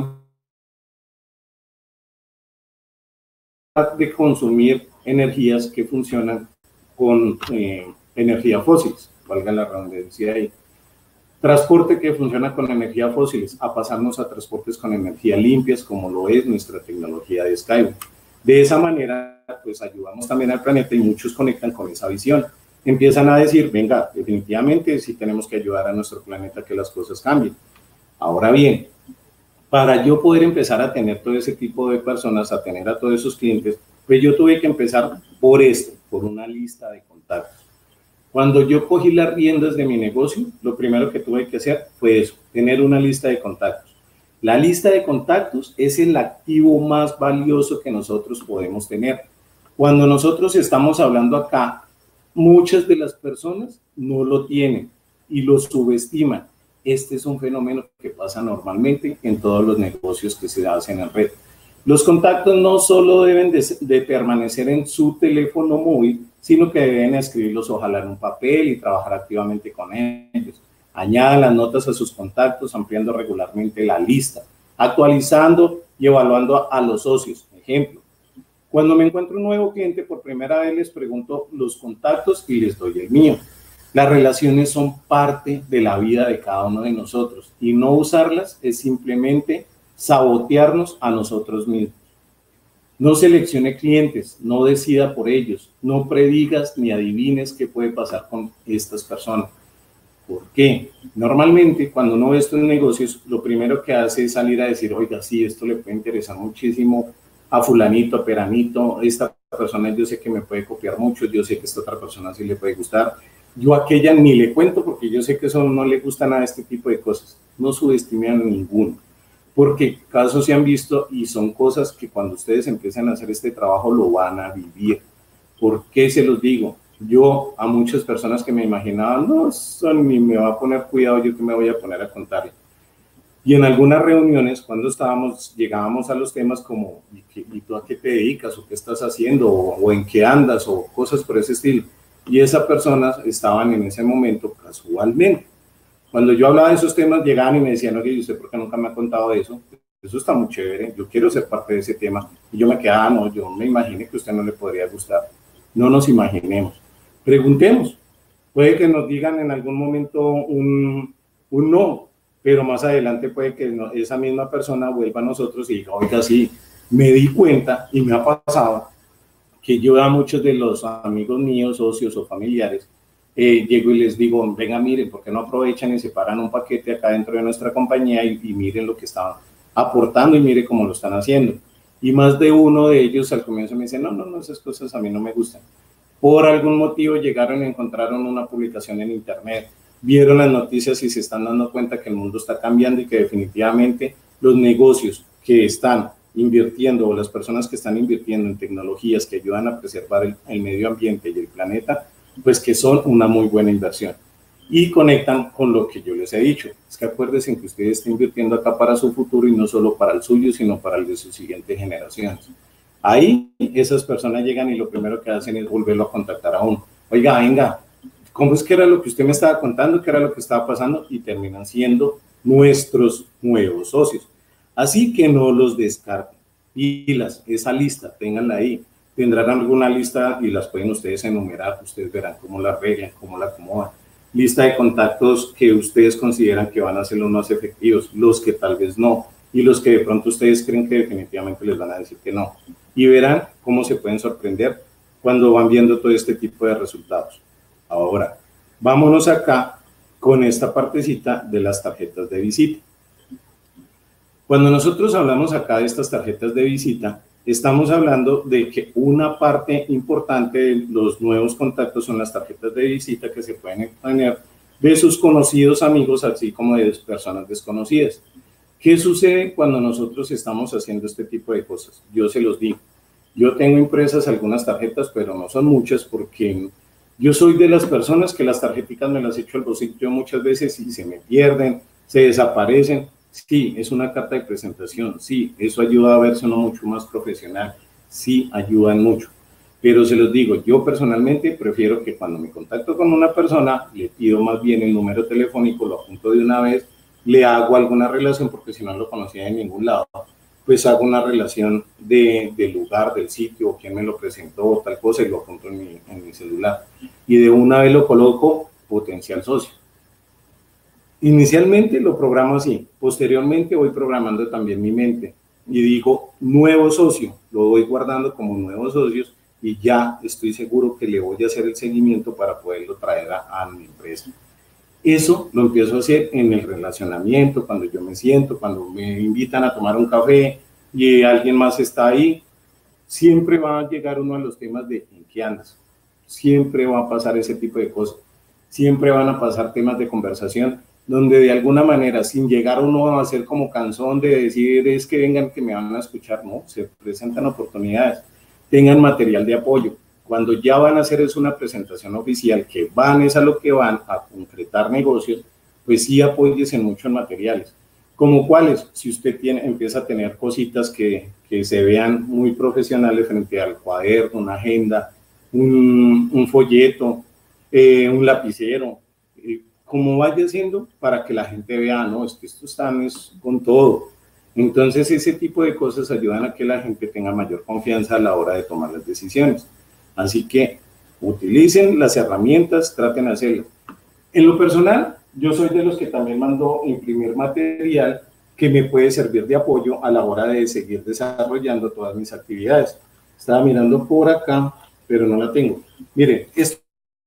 De consumir energías que funcionan con eh, energía fósiles, valga la redundancia ahí. Transporte que funciona con energía fósiles, a pasarnos a transportes con energía limpias, como lo es nuestra tecnología de Skyway. De esa manera, pues ayudamos también al planeta y muchos conectan con esa visión. Empiezan a decir, venga, definitivamente sí tenemos que ayudar a nuestro planeta a que las cosas cambien. Ahora bien, para yo poder empezar a tener todo ese tipo de personas, a tener a todos esos clientes, pues yo tuve que empezar por esto, por una lista de contactos. Cuando yo cogí las riendas de mi negocio, lo primero que tuve que hacer fue eso, tener una lista de contactos. La lista de contactos es el activo más valioso que nosotros podemos tener. Cuando nosotros estamos hablando acá, muchas de las personas no lo tienen y lo subestiman. Este es un fenómeno que pasa normalmente en todos los negocios que se hacen en red. Los contactos no solo deben de, de permanecer en su teléfono móvil, sino que deben escribirlos ojalá en un papel y trabajar activamente con ellos. Añadan las notas a sus contactos, ampliando regularmente la lista, actualizando y evaluando a, a los socios. Ejemplo, cuando me encuentro un nuevo cliente, por primera vez les pregunto los contactos y les doy el mío. Las relaciones son parte de la vida de cada uno de nosotros y no usarlas es simplemente sabotearnos a nosotros mismos. No seleccione clientes, no decida por ellos, no predigas ni adivines qué puede pasar con estas personas. ¿Por qué? Normalmente cuando uno ve estos negocios, lo primero que hace es salir a decir, oiga, sí, esto le puede interesar muchísimo a fulanito, a peranito, esta persona yo sé que me puede copiar mucho, yo sé que esta otra persona sí le puede gustar, yo a aquella ni le cuento porque yo sé que eso no le gusta nada, este tipo de cosas. No subestimen a ninguno, porque casos se han visto y son cosas que cuando ustedes empiezan a hacer este trabajo lo van a vivir. ¿Por qué se los digo? Yo a muchas personas que me imaginaban, no, son, ni me va a poner cuidado, yo que me voy a poner a contarle. Y en algunas reuniones, cuando estábamos, llegábamos a los temas como, ¿y, qué, ¿y tú a qué te dedicas? ¿O qué estás haciendo? O, ¿O en qué andas? O cosas por ese estilo. Y esas personas estaban en ese momento casualmente. Cuando yo hablaba de esos temas, llegaban y me decían, oye, ¿y usted por qué nunca me ha contado de eso? Eso está muy chévere, yo quiero ser parte de ese tema. Y yo me quedaba, no, yo me imaginé que a usted no le podría gustar. No nos imaginemos. Preguntemos. Puede que nos digan en algún momento un, un no, pero más adelante puede que no, esa misma persona vuelva a nosotros y diga, oiga, sí, me di cuenta y me ha pasado que yo a muchos de los amigos míos, socios o familiares, eh, llego y les digo, venga, miren, ¿por qué no aprovechan y separan un paquete acá dentro de nuestra compañía y, y miren lo que están aportando y miren cómo lo están haciendo? Y más de uno de ellos al comienzo me dice, no, no, no, esas cosas a mí no me gustan. Por algún motivo llegaron y encontraron una publicación en internet, vieron las noticias y se están dando cuenta que el mundo está cambiando y que definitivamente los negocios que están invirtiendo o las personas que están invirtiendo en tecnologías que ayudan a preservar el, el medio ambiente y el planeta, pues que son una muy buena inversión. Y conectan con lo que yo les he dicho. Es que acuérdense que usted está invirtiendo acá para su futuro y no solo para el suyo, sino para el de sus siguientes generaciones. Ahí esas personas llegan y lo primero que hacen es volverlo a contactar a uno. Oiga, venga, ¿cómo es que era lo que usted me estaba contando? ¿Qué era lo que estaba pasando? Y terminan siendo nuestros nuevos socios. Así que no los descarten. Pilas, esa lista, ténganla ahí. Tendrán alguna lista y las pueden ustedes enumerar. Ustedes verán cómo la arreglan, cómo la acomodan. Lista de contactos que ustedes consideran que van a ser los más efectivos, los que tal vez no, y los que de pronto ustedes creen que definitivamente les van a decir que no. Y verán cómo se pueden sorprender cuando van viendo todo este tipo de resultados. Ahora, vámonos acá con esta partecita de las tarjetas de visita. Cuando nosotros hablamos acá de estas tarjetas de visita, estamos hablando de que una parte importante de los nuevos contactos son las tarjetas de visita que se pueden obtener de sus conocidos amigos, así como de personas desconocidas. ¿Qué sucede cuando nosotros estamos haciendo este tipo de cosas? Yo se los digo. Yo tengo impresas algunas tarjetas, pero no son muchas porque yo soy de las personas que las tarjeticas me las echo al bolsillo muchas veces y se me pierden, se desaparecen. Sí, es una carta de presentación, sí, eso ayuda a verse uno mucho más profesional, sí, ayudan mucho. Pero se los digo, yo personalmente prefiero que cuando me contacto con una persona, le pido más bien el número telefónico, lo apunto de una vez, le hago alguna relación, porque si no lo conocía de ningún lado, pues hago una relación de, del lugar, del sitio, quién me lo presentó, tal cosa, y lo apunto en mi, en mi celular. Y de una vez lo coloco potencial socio. Inicialmente lo programo así, posteriormente voy programando también mi mente y digo nuevo socio, lo voy guardando como nuevos socios y ya estoy seguro que le voy a hacer el seguimiento para poderlo traer a, a mi empresa. Eso lo empiezo a hacer en el relacionamiento, cuando yo me siento, cuando me invitan a tomar un café y alguien más está ahí, siempre va a llegar uno a los temas de ¿en qué andas? Siempre va a pasar ese tipo de cosas, siempre van a pasar temas de conversación donde de alguna manera, sin llegar uno a ser como cansón de decir es que vengan que me van a escuchar, no, se presentan oportunidades, tengan material de apoyo. Cuando ya van a hacer es una presentación oficial, que van es a lo que van, a concretar negocios, pues sí apóyese mucho en materiales. ¿Como cuáles? Si usted tiene, empieza a tener cositas que, que se vean muy profesionales frente al cuaderno, una agenda, un, un folleto, eh, un lapicero, eh, como vaya haciendo para que la gente vea, no, es que esto está es con todo. Entonces ese tipo de cosas ayudan a que la gente tenga mayor confianza a la hora de tomar las decisiones. Así que utilicen las herramientas, traten de hacerlo. En lo personal, yo soy de los que también mando imprimir material que me puede servir de apoyo a la hora de seguir desarrollando todas mis actividades. Estaba mirando por acá, pero no la tengo. Miren, esto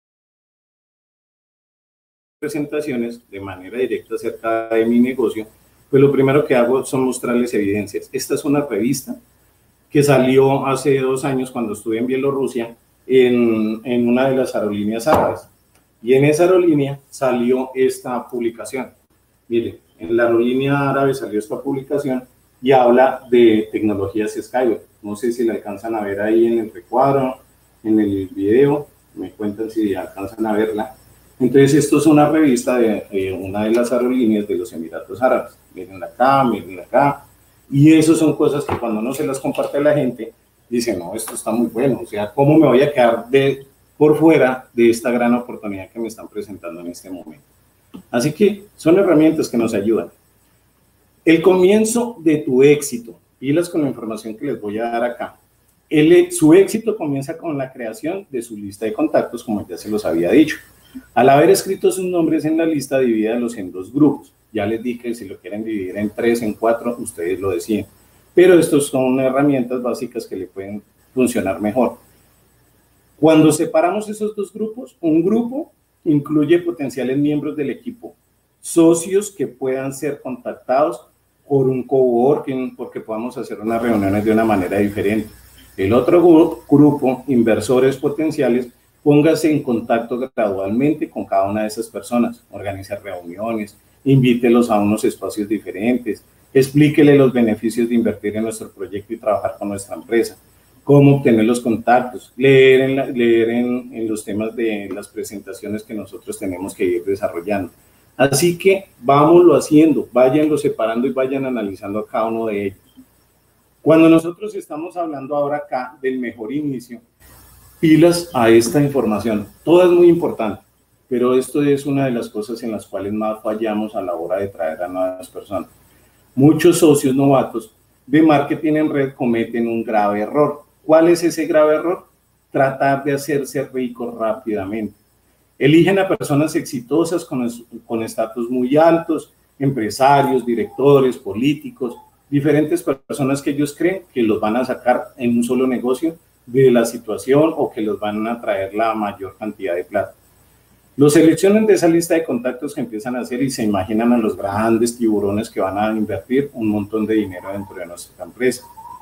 presentaciones de manera directa acerca de mi negocio, pues lo primero que hago son mostrarles evidencias. Esta es una revista que salió hace dos años cuando estuve en Bielorrusia en, en una de las aerolíneas árabes. Y en esa aerolínea salió esta publicación. Miren, en la aerolínea árabe salió esta publicación y habla de tecnologías Skyway. No sé si la alcanzan a ver ahí en el recuadro, en el video, me cuentan si alcanzan a verla. Entonces, esto es una revista de eh, una de las aerolíneas de los Emiratos Árabes. Miren acá, miren acá. Y eso son cosas que cuando no se las comparte a la gente, dice, no, esto está muy bueno. O sea, ¿cómo me voy a quedar de, por fuera de esta gran oportunidad que me están presentando en este momento? Así que son herramientas que nos ayudan. El comienzo de tu éxito. Pilas con la información que les voy a dar acá. El, su éxito comienza con la creación de su lista de contactos, como ya se los había dicho. Al haber escrito sus nombres en la lista, divídalos en dos grupos. Ya les dije que si lo quieren dividir en tres, en cuatro, ustedes lo deciden. Pero estos son herramientas básicas que le pueden funcionar mejor. Cuando separamos esos dos grupos, un grupo incluye potenciales miembros del equipo, socios que puedan ser contactados por un coworking, porque podamos hacer unas reuniones de una manera diferente. El otro grupo, grupo, inversores potenciales, póngase en contacto gradualmente con cada una de esas personas, organice reuniones, invítelos a unos espacios diferentes, explíquele los beneficios de invertir en nuestro proyecto y trabajar con nuestra empresa, cómo obtener los contactos, leer en, la, leer en, en los temas de las presentaciones que nosotros tenemos que ir desarrollando. Así que vámonos haciendo, váyanlo separando y vayan analizando a cada uno de ellos. Cuando nosotros estamos hablando ahora acá del mejor inicio, pilas a esta información. Todo es muy importante, pero esto es una de las cosas en las cuales más fallamos a la hora de traer a nuevas personas. Muchos socios novatos de marketing en red cometen un grave error. ¿Cuál es ese grave error? Tratar de hacerse ricos rápidamente. Eligen a personas exitosas con, con estatus muy altos, empresarios, directores, políticos, diferentes personas que ellos creen que los van a sacar en un solo negocio de la situación o que los van a traer la mayor cantidad de plata. Los seleccionan de esa lista de contactos que empiezan a hacer y se imaginan a los grandes tiburones que van a invertir un montón de dinero dentro de nuestra empresa.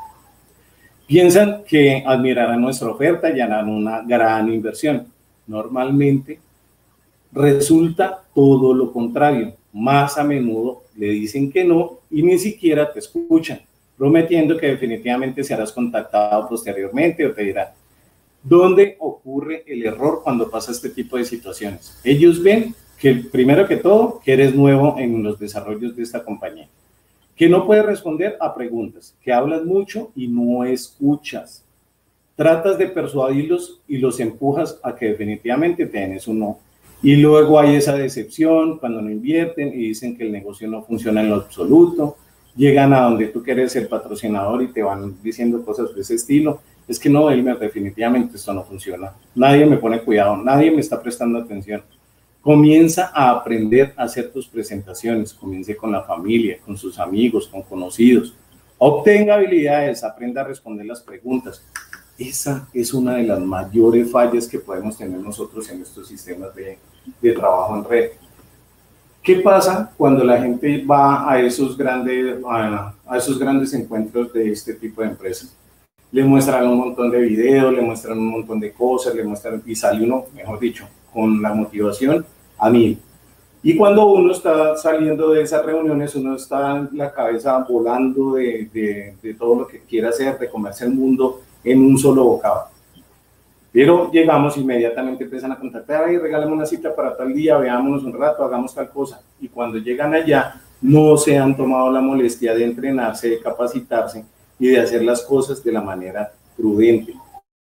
Piensan que admirarán nuestra oferta y harán una gran inversión. Normalmente resulta todo lo contrario. Más a menudo le dicen que no y ni siquiera te escuchan, prometiendo que definitivamente serás contactado posteriormente o te dirán. ¿Dónde ocurre el error cuando pasa este tipo de situaciones? Ellos ven que, primero que todo, que eres nuevo en los desarrollos de esta compañía, que no puedes responder a preguntas, que hablas mucho y no escuchas. Tratas de persuadirlos y los empujas a que definitivamente te den un no. Y luego hay esa decepción cuando no invierten y dicen que el negocio no funciona en lo absoluto. Llegan a donde tú quieres ser patrocinador y te van diciendo cosas de ese estilo. Es que no, Elmer, definitivamente esto no funciona. Nadie me pone cuidado, nadie me está prestando atención. Comienza a aprender a hacer tus presentaciones. Comience con la familia, con sus amigos, con conocidos. Obtenga habilidades, aprenda a responder las preguntas. Esa es una de las mayores fallas que podemos tener nosotros en estos sistemas de, de trabajo en red. ¿Qué pasa cuando la gente va a esos, grandes, a, a esos grandes encuentros de este tipo de empresas? Le muestran un montón de videos, le muestran un montón de cosas, le muestran, y sale uno, mejor dicho, con la motivación a mil. Y cuando uno está saliendo de esas reuniones, uno está en la cabeza volando de, de, de todo lo que quiere hacer, de comerse el mundo en un solo bocado. Pero llegamos inmediatamente, empiezan a contactar, ay, regálame una cita para tal día, veámonos un rato, hagamos tal cosa. Y cuando llegan allá, no se han tomado la molestia de entrenarse, de capacitarse y de hacer las cosas de la manera prudente.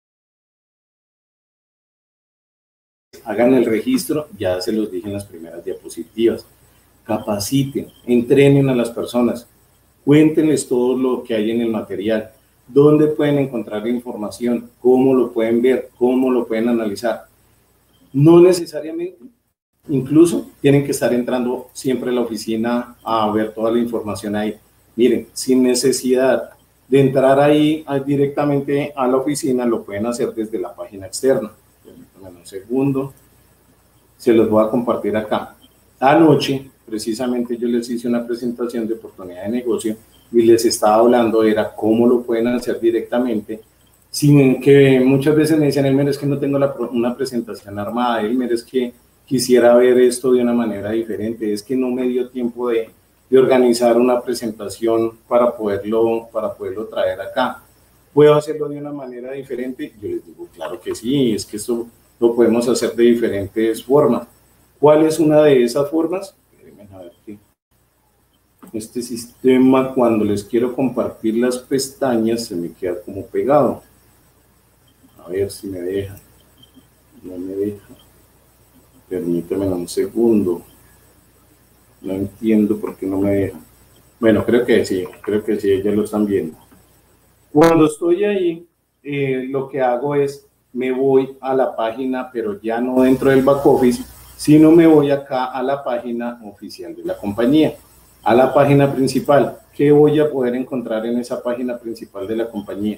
Hagan el registro, ya se los dije en las primeras diapositivas. Capaciten, entrenen a las personas, cuéntenles todo lo que hay en el material. ¿Dónde pueden encontrar la información? ¿Cómo lo pueden ver? ¿Cómo lo pueden analizar? No necesariamente, incluso tienen que estar entrando siempre a la oficina a ver toda la información ahí. Miren, sin necesidad de entrar ahí directamente a la oficina, lo pueden hacer desde la página externa. Permítanme un segundo, se los voy a compartir acá. Anoche, precisamente, yo les hice una presentación de oportunidad de negocio y les estaba hablando, era cómo lo pueden hacer directamente, sin que muchas veces me dicen, Elmer, es que no tengo la, una presentación armada, Elmer, es que quisiera ver esto de una manera diferente, es que no me dio tiempo de, de organizar una presentación para poderlo, para poderlo traer acá. ¿Puedo hacerlo de una manera diferente? Yo les digo, claro que sí, es que esto lo podemos hacer de diferentes formas. ¿Cuál es una de esas formas? A ver qué. Este sistema, cuando les quiero compartir las pestañas, se me queda como pegado. A ver si me deja. No me deja. Permítame un segundo. No entiendo por qué no me deja. Bueno, creo que sí, creo que sí, ya lo están viendo. Cuando estoy ahí, eh, lo que hago es, me voy a la página, pero ya no dentro del back office, sino me voy acá a la página oficial de la compañía. A la página principal. ¿Qué voy a poder encontrar en esa página principal de la compañía?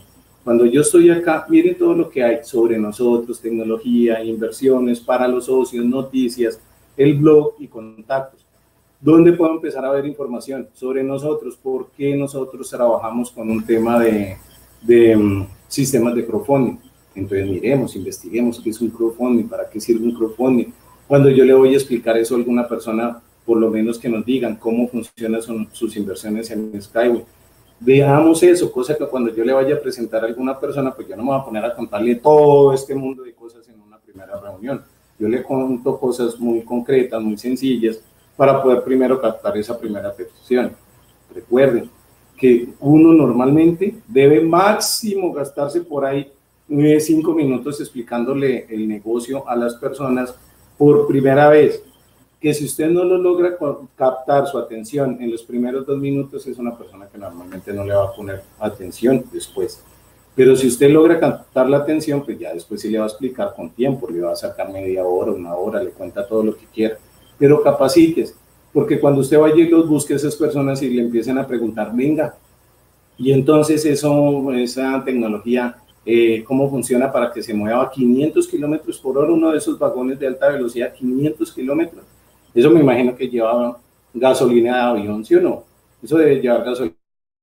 Cuando yo estoy acá, miren todo lo que hay sobre nosotros, tecnología, inversiones para los socios, noticias, el blog y contactos. ¿Dónde puedo empezar a ver información sobre nosotros? ¿Por qué nosotros trabajamos con un tema de, de um, sistemas de crowdfunding? Entonces miremos, investiguemos qué es un crowdfunding, para qué sirve un crowdfunding. Cuando yo le voy a explicar eso a alguna persona, por lo menos que nos digan cómo funcionan son, sus inversiones en Skyway. Veamos eso, cosa que cuando yo le vaya a presentar a alguna persona, pues yo no me voy a poner a contarle todo este mundo de cosas en una primera reunión. Yo le cuento cosas muy concretas, muy sencillas, para poder primero captar esa primera petición. Recuerden que uno normalmente debe máximo gastarse por ahí cinco minutos explicándole el negocio a las personas por primera vez. Que si usted no lo logra captar su atención en los primeros dos minutos, es una persona que normalmente no le va a poner atención después. Pero si usted logra captar la atención, pues ya después sí le va a explicar con tiempo, le va a sacar media hora, una hora, le cuenta todo lo que quiera. Pero capacites, porque cuando usted vaya y los busque a esas personas y le empiecen a preguntar, venga, y entonces eso, esa tecnología, eh, ¿cómo funciona para que se mueva a quinientos kilómetros por hora uno de esos vagones de alta velocidad, quinientos kilómetros? Eso me imagino que lleva gasolina de avión, ¿sí o no? Eso debe llevar gasolina.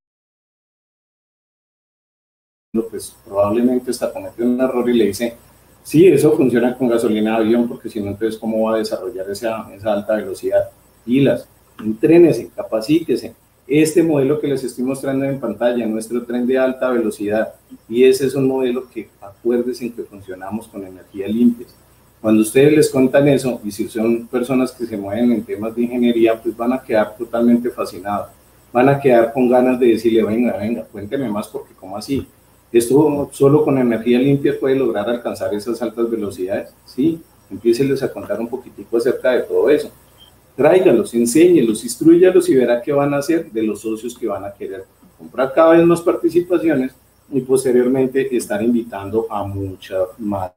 Pues probablemente está cometiendo un error y le dice, sí, eso funciona con gasolina de avión, porque si no, entonces, ¿cómo va a desarrollar esa, esa alta velocidad? Pilas, entrénese, capacítese. Este modelo que les estoy mostrando en pantalla, nuestro tren de alta velocidad, y ese es un modelo que, acuérdense que funcionamos con energía limpia. Cuando ustedes les cuentan eso, y si son personas que se mueven en temas de ingeniería, pues van a quedar totalmente fascinados. Van a quedar con ganas de decirle, venga, venga, cuénteme más, porque ¿cómo así? ¿Esto solo con energía limpia puede lograr alcanzar esas altas velocidades? Sí, empiécenles a contar un poquitico acerca de todo eso. Tráigalos, enséñelos, instruyalos y verá qué van a hacer de los socios que van a querer comprar cada vez más participaciones y posteriormente estar invitando a muchas más.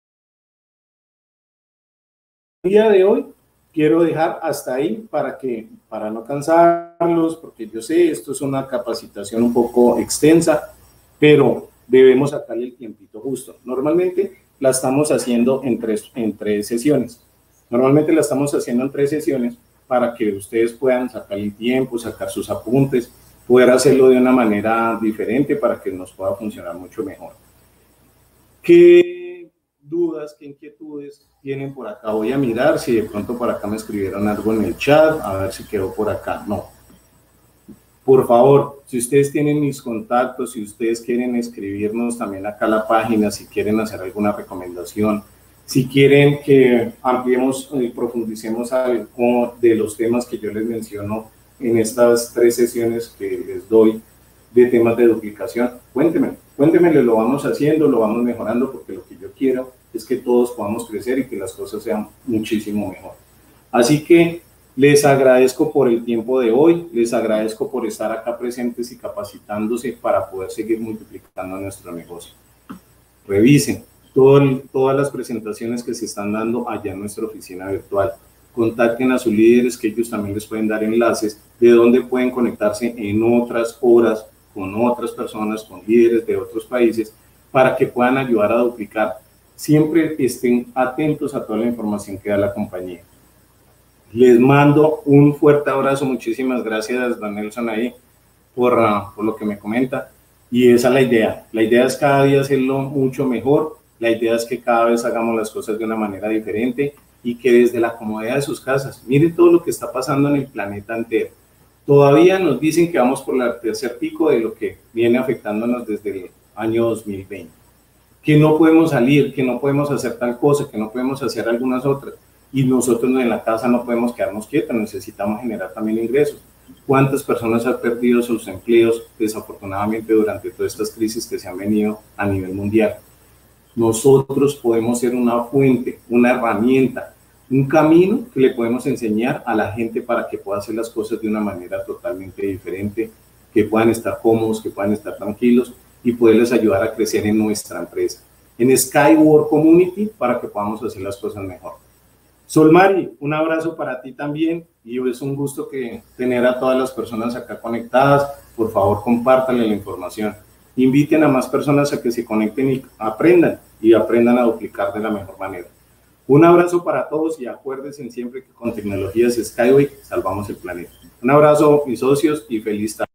El día de hoy quiero dejar hasta ahí para que, para no cansarlos, porque yo sé, esto es una capacitación un poco extensa, pero debemos sacarle el tiempito justo. Normalmente la estamos haciendo en tres, en tres sesiones. Normalmente la estamos haciendo en tres sesiones para que ustedes puedan sacar el tiempo, sacar sus apuntes, poder hacerlo de una manera diferente para que nos pueda funcionar mucho mejor. ¿Qué dudas, qué inquietudes tienen por acá? Voy a mirar si de pronto por acá me escribieron algo en el chat, a ver si quedó por acá. No. Por favor, si ustedes tienen mis contactos, si ustedes quieren escribirnos también acá a la página, si quieren hacer alguna recomendación, si quieren que ampliemos y profundicemos algo de los temas que yo les menciono en estas tres sesiones que les doy de temas de duplicación, cuéntenme, cuéntenme, lo vamos haciendo, lo vamos mejorando, porque lo que yo quiero es que todos podamos crecer y que las cosas sean muchísimo mejor. Así que les agradezco por el tiempo de hoy, les agradezco por estar acá presentes y capacitándose para poder seguir multiplicando nuestro negocio. Revisen todo, todas las presentaciones que se están dando allá en nuestra oficina virtual. Contacten a sus líderes, que ellos también les pueden dar enlaces de dónde pueden conectarse en otras horas con otras personas, con líderes de otros países, para que puedan ayudar a duplicar. Siempre estén atentos a toda la información que da la compañía. Les mando un fuerte abrazo, muchísimas gracias, don Nelson, ahí, por, uh, por lo que me comenta, y esa es la idea. La idea es cada día hacerlo mucho mejor, la idea es que cada vez hagamos las cosas de una manera diferente y que desde la comodidad de sus casas, miren todo lo que está pasando en el planeta entero. Todavía nos dicen que vamos por el tercer pico de lo que viene afectándonos desde el año dos mil veinte, que no podemos salir, que no podemos hacer tal cosa, que no podemos hacer algunas otras. Y nosotros en la casa no podemos quedarnos quietos, necesitamos generar también ingresos. ¿Cuántas personas han perdido sus empleos desafortunadamente durante todas estas crisis que se han venido a nivel mundial? Nosotros podemos ser una fuente, una herramienta, un camino que le podemos enseñar a la gente para que pueda hacer las cosas de una manera totalmente diferente, que puedan estar cómodos, que puedan estar tranquilos y poderles ayudar a crecer en nuestra empresa, en Skyward Community, para que podamos hacer las cosas mejor. Solmari, un abrazo para ti también y es un gusto que tener a todas las personas acá conectadas. Por favor, compártanle la información. inviten a más personas a que se conecten y aprendan, y aprendan a duplicar de la mejor manera. Un abrazo para todos y acuérdense siempre que con tecnologías Skyway salvamos el planeta. Un abrazo, mis socios, y feliz tarde.